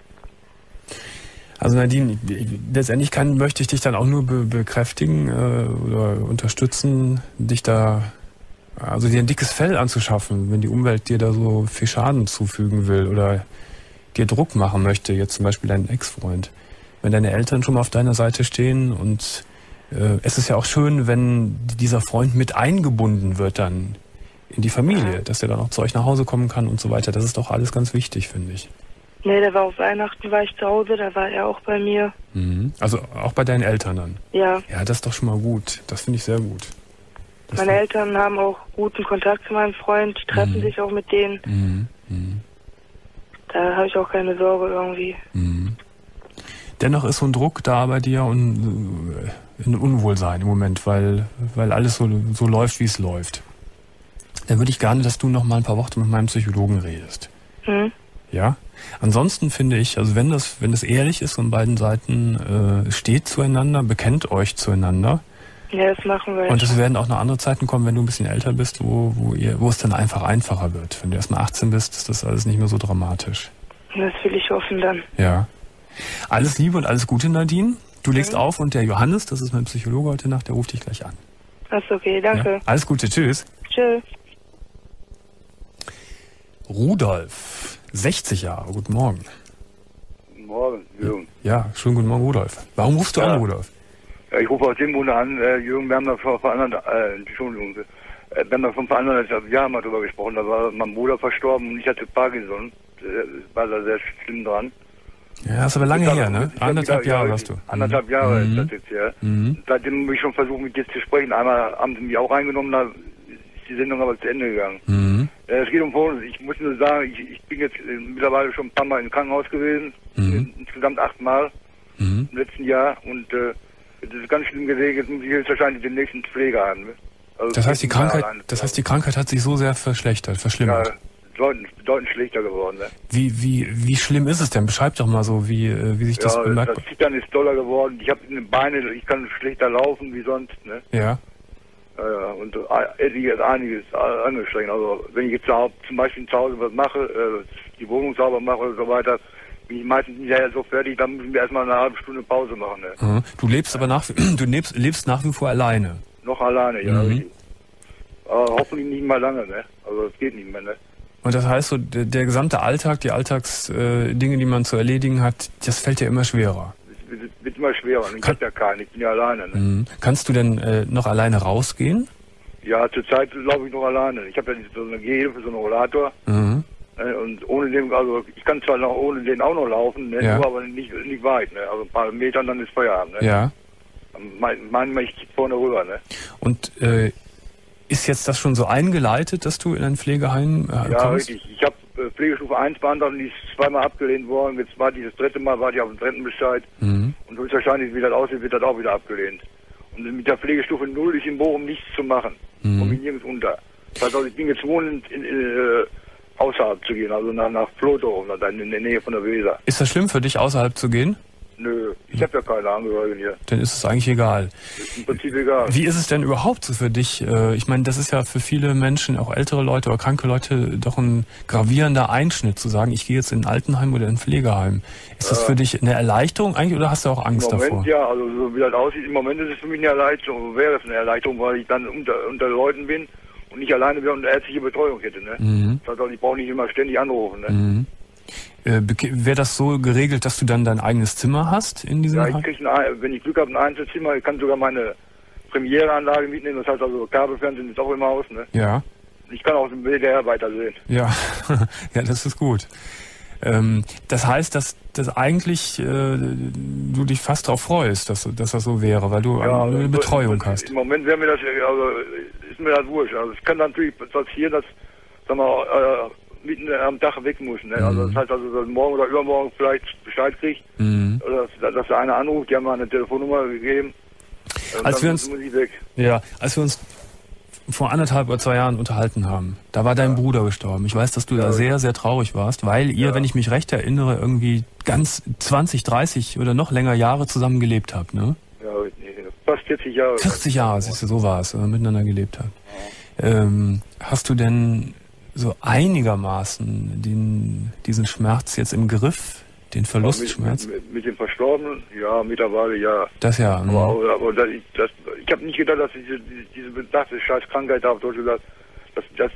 Also Nadine, letztendlich möchte ich dich dann auch nur bekräftigen oder unterstützen, dich da, also dir ein dickes Fell anzuschaffen, wenn die Umwelt dir da so viel Schaden zufügen will oder dir Druck machen möchte, jetzt zum Beispiel dein Ex-Freund. Wenn deine Eltern schon mal auf deiner Seite stehen und es ist ja auch schön, wenn dieser Freund mit eingebunden wird dann in die Familie, dass der dann auch zu euch nach Hause kommen kann und so weiter. Das ist doch alles ganz wichtig, finde ich. Nee, der war auf Weihnachten, war ich zu Hause, da war er auch bei mir. Mhm. Also auch bei deinen Eltern dann? Ja. Ja, das ist doch schon mal gut. Das finde ich sehr gut. Meine Eltern haben auch guten Kontakt zu meinem Freund, die treffen sich auch mit denen. Mhm. Mhm. Da habe ich auch keine Sorge irgendwie. Mhm. Dennoch ist so ein Druck da bei dir und ein Unwohlsein im Moment, weil alles so läuft, wie es läuft. Dann würde ich gerne, dass du noch mal ein paar Worte mit meinem Psychologen redest. Mhm. Ja? Ansonsten finde ich, also wenn das ehrlich ist von beiden Seiten, steht zueinander, bekennt euch zueinander. Ja, das machen wir. Und es werden auch noch andere Zeiten kommen, wenn du ein bisschen älter bist, wo es dann einfacher wird. Wenn du erst mal 18 bist, ist das alles nicht mehr so dramatisch. Das will ich hoffen dann. Ja. Alles Liebe und alles Gute, Nadine. Du legst auf und der Johannes, das ist mein Psychologe heute Nacht, der ruft dich gleich an. Das ist okay, danke. Ja? Alles Gute, tschüss. Tschüss. Rudolf, 60 Jahre, guten Morgen. Guten Morgen, Jürgen. Ja, schönen guten Morgen, Rudolf. Warum rufst du an, Rudolf? Ja, ich rufe aus dem Grunde an, Jürgen, wir haben da vor anderen, Entschuldigung, wir haben da vor ein paar anderen Jahren mal drüber gesprochen, da war mein Bruder verstorben und ich hatte Parkinson, war da sehr schlimm dran. Ja, ist aber lange her, ne? 1,5 Jahre hast du. 1,5 Jahre ist das jetzt, ja. Seitdem habe ich schon versucht, mit dir zu sprechen. Einmal haben sie mich auch reingenommen, da ist die Sendung aber zu Ende gegangen. Es geht um Folgendes. Ich muss nur sagen, ich bin jetzt mittlerweile schon ein paar Mal im Krankenhaus gewesen. Insgesamt 8 Mal im letzten Jahr. Und das ist ganz schlimm gesehen. Jetzt muss ich jetzt wahrscheinlich den nächsten Pflegeheim. Ne? Also das heißt, die Krankheit hat sich so sehr verschlimmert. Ja, bedeutend schlechter geworden. Ne? Wie schlimm ist es denn? Beschreib doch mal so, wie sich das bemerkt. Das Zittern ist doller geworden. Ich habe in den Beinen, ich kann schlechter laufen wie sonst. Ne? Ja. Und einiges angestrengt. Also wenn ich jetzt zum Beispiel zu Hause was mache, die Wohnung sauber mache oder so weiter, bin ich meistens nicht so fertig, dann müssen wir erstmal eine halbe Stunde Pause machen. Ne? Du lebst aber lebst nach wie vor alleine. Noch alleine, ja. Aber hoffentlich nicht mal lange, ne? Also es geht nicht mehr, ne? Und das heißt so, der gesamte Alltag, die Alltagsdinge, die man zu erledigen hat, das fällt dir immer schwerer. Wird immer schwerer. Und ich habe ja keinen, ich bin ja alleine. Ne? Kannst du denn noch alleine rausgehen? Ja, zurzeit laufe ich noch alleine. Ich habe ja so eine Gehhilfe, so einen Rollator. Und ohne den, also ich kann zwar noch ohne den auch noch laufen, ne? Nur aber nicht weit. Ne? Also ein paar Metern, dann ist Feierabend. Ne? Ja. Manchmal ich vorne rüber. Ne? Und ist jetzt das schon so eingeleitet, dass du in ein Pflegeheim kommst? Ja, richtig. Ich habe Pflegestufe 1 beantragt und die ist zweimal abgelehnt worden. Jetzt war dieses 3. Mal, war ich auf dem Rentenbescheid. Und höchstwahrscheinlich, wie das aussieht, wird das auch wieder abgelehnt. Und mit der Pflegestufe 0 ist in Bochum nichts zu machen. Komme ich nirgends unter. Das heißt also, ich bin gezwungen, außerhalb zu gehen, also nach Flotow, in der Nähe von der Weser. Ist das schlimm für dich, außerhalb zu gehen? Nö, ich habe ja keine Angehörigen hier. Dann ist es eigentlich egal. Ist im Prinzip egal. Wie ist es denn überhaupt so für dich? Ich meine, das ist ja für viele Menschen, auch ältere Leute oder kranke Leute, doch ein gravierender Einschnitt, zu sagen, ich gehe jetzt in ein Altenheim oder in ein Pflegeheim. Ist das für dich eine Erleichterung eigentlich oder hast du auch Angst davor? Im Moment ja, also so wie das aussieht, im Moment ist es für mich eine Erleichterung, wäre es eine Erleichterung, weil ich dann unter Leuten bin und nicht alleine wäre und eine ärztliche Betreuung hätte. Ne? Das heißt, ich brauche nicht immer ständig anrufen. Ne? Wäre das so geregelt, dass du dann dein eigenes Zimmer hast in diesem Heim? Ja, ich kriege, wenn ich Glück habe, ein Einzelzimmer. Ich kann sogar meine Premiere-Anlage mitnehmen. Das heißt also, Kabelfernsehen ist auch im Haus. Ne? Ja. Ich kann auch den WDR weitersehen. Ja, ja, das ist gut. Das heißt, dass eigentlich du dich fast darauf freust, dass das so wäre, weil du eine Betreuung hast. Im Moment wäre mir das, also ist mir das wurscht. Also es kann natürlich passieren, dass, sagen wir, mitten am Tag weg muss. Ne? Also das heißt also, dass morgen oder übermorgen vielleicht Bescheid kriegt, oder dass da einer anruft, die haben mal eine Telefonnummer gegeben. Als wir uns vor 1,5 oder 2 Jahren unterhalten haben, da war dein Bruder gestorben. Ich weiß, dass du da sehr, sehr traurig warst, weil ihr, wenn ich mich recht erinnere, irgendwie ganz 20, 30 oder noch länger Jahre zusammen gelebt habt, ne? Ja, fast 40 Jahre. 40 Jahre, siehst du, so war es, miteinander gelebt habt. Hast du denn so einigermaßen diesen Schmerz jetzt im Griff, den Verlustschmerz? Mit dem Verstorbenen, ja, mittlerweile ja. Das ja. Aber ich habe nicht gedacht, dass diese bedachte Scheißkrankheit auf Deutschland, dass das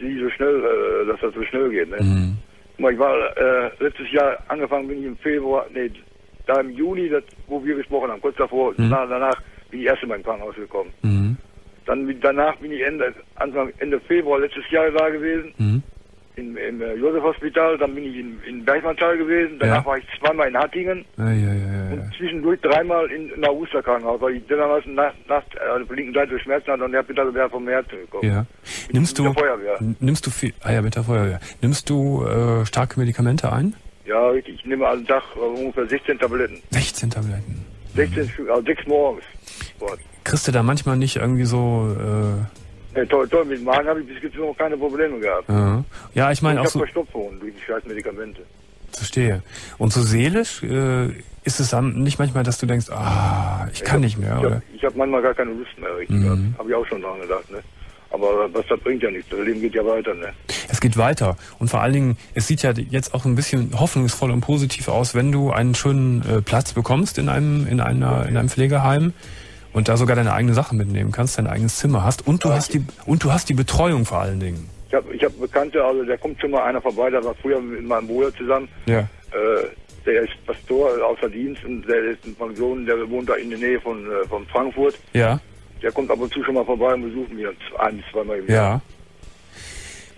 so schnell geht. Ne? Ich war letztes Jahr angefangen, bin ich im Februar, da im Juni, wo wir gesprochen haben, kurz davor, danach bin ich erst in mein Krankenhaus gekommen. Danach bin ich Ende Februar letztes Jahr da gewesen, im Josef-Hospital, dann bin ich in Bergmanntal gewesen, danach war ich zweimal in Hattingen und zwischendurch 3-mal in einer Krankenhaus, weil ich damals nach der linken Seite Schmerzen hatte und der bitte wäre vom Herzen gekommen. Ja. Nimmst du viel, mit der Feuerwehr. Nimmst du starke Medikamente ein? Ja, richtig. Ich nehme am Tag ungefähr 16 Tabletten. 16 Tabletten? 16 Stück, also 6 morgens. Kriegst du da manchmal nicht irgendwie so... Toll, mit dem Magen habe ich bis jetzt noch keine Probleme gehabt. Ja, ich meine auch so... Ich habe Verstopfungen durch die scheiß Medikamente. Verstehe. Und so seelisch ist es dann nicht manchmal, dass du denkst, ich kann nicht mehr, oder? Ich habe manchmal gar keine Lust mehr, richtig. Habe ich auch schon dran gedacht, ne? Aber was das bringt ja nichts. Das Leben geht ja weiter, ne? Es geht weiter. Und vor allen Dingen, es sieht ja jetzt auch ein bisschen hoffnungsvoll und positiv aus, wenn du einen schönen Platz bekommst in einem Pflegeheim und da sogar deine eigene Sachen mitnehmen kannst, dein eigenes Zimmer hast und du hast die Betreuung vor allen Dingen. Ich hab Bekannte, also da kommt schon mal einer vorbei, der war früher mit meinem Bruder zusammen. Ja. Der ist Pastor außer Dienst und der ist in Pension, der wohnt da in der Nähe von Frankfurt. Ja. Der kommt ab und zu schon mal vorbei und besucht mich 1-2 Mal im Jahr.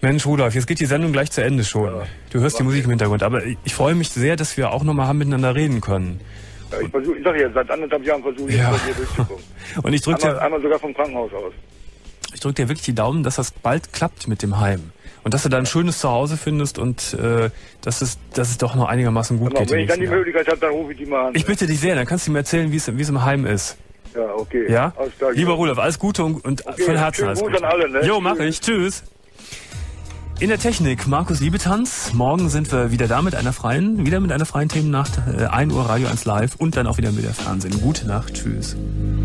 Mensch, Rudolf, jetzt geht die Sendung gleich zu Ende schon. Ja. Du hörst die Musik im Hintergrund, aber ich freue mich sehr, dass wir auch nochmal miteinander reden können. Ja, ich sage ja, seit 1,5 Jahren versuche ich, bei dir durchzukommen. Und ich drücke einmal sogar vom Krankenhaus aus. Ich drücke dir wirklich die Daumen, dass das bald klappt mit dem Heim. Und dass du da ein schönes Zuhause findest und dass es doch noch einigermaßen gut geht. Wenn ich dann die Möglichkeit habe, dann rufe ich die mal an. Ich bitte dich sehr, dann kannst du mir erzählen, wie es im Heim ist. Ja, okay. Ja? Lieber Rudolf, alles Gute und okay, von Herzen alles Gute. An alle, ne? Jo, mach ich. Tschüss. In der Technik Markus Liebetanz. Morgen sind wir wieder da mit einer freien Themennacht. 1 Uhr Radio 1 Live und dann auch wieder mit der Fernsehen. Gute Nacht. Tschüss.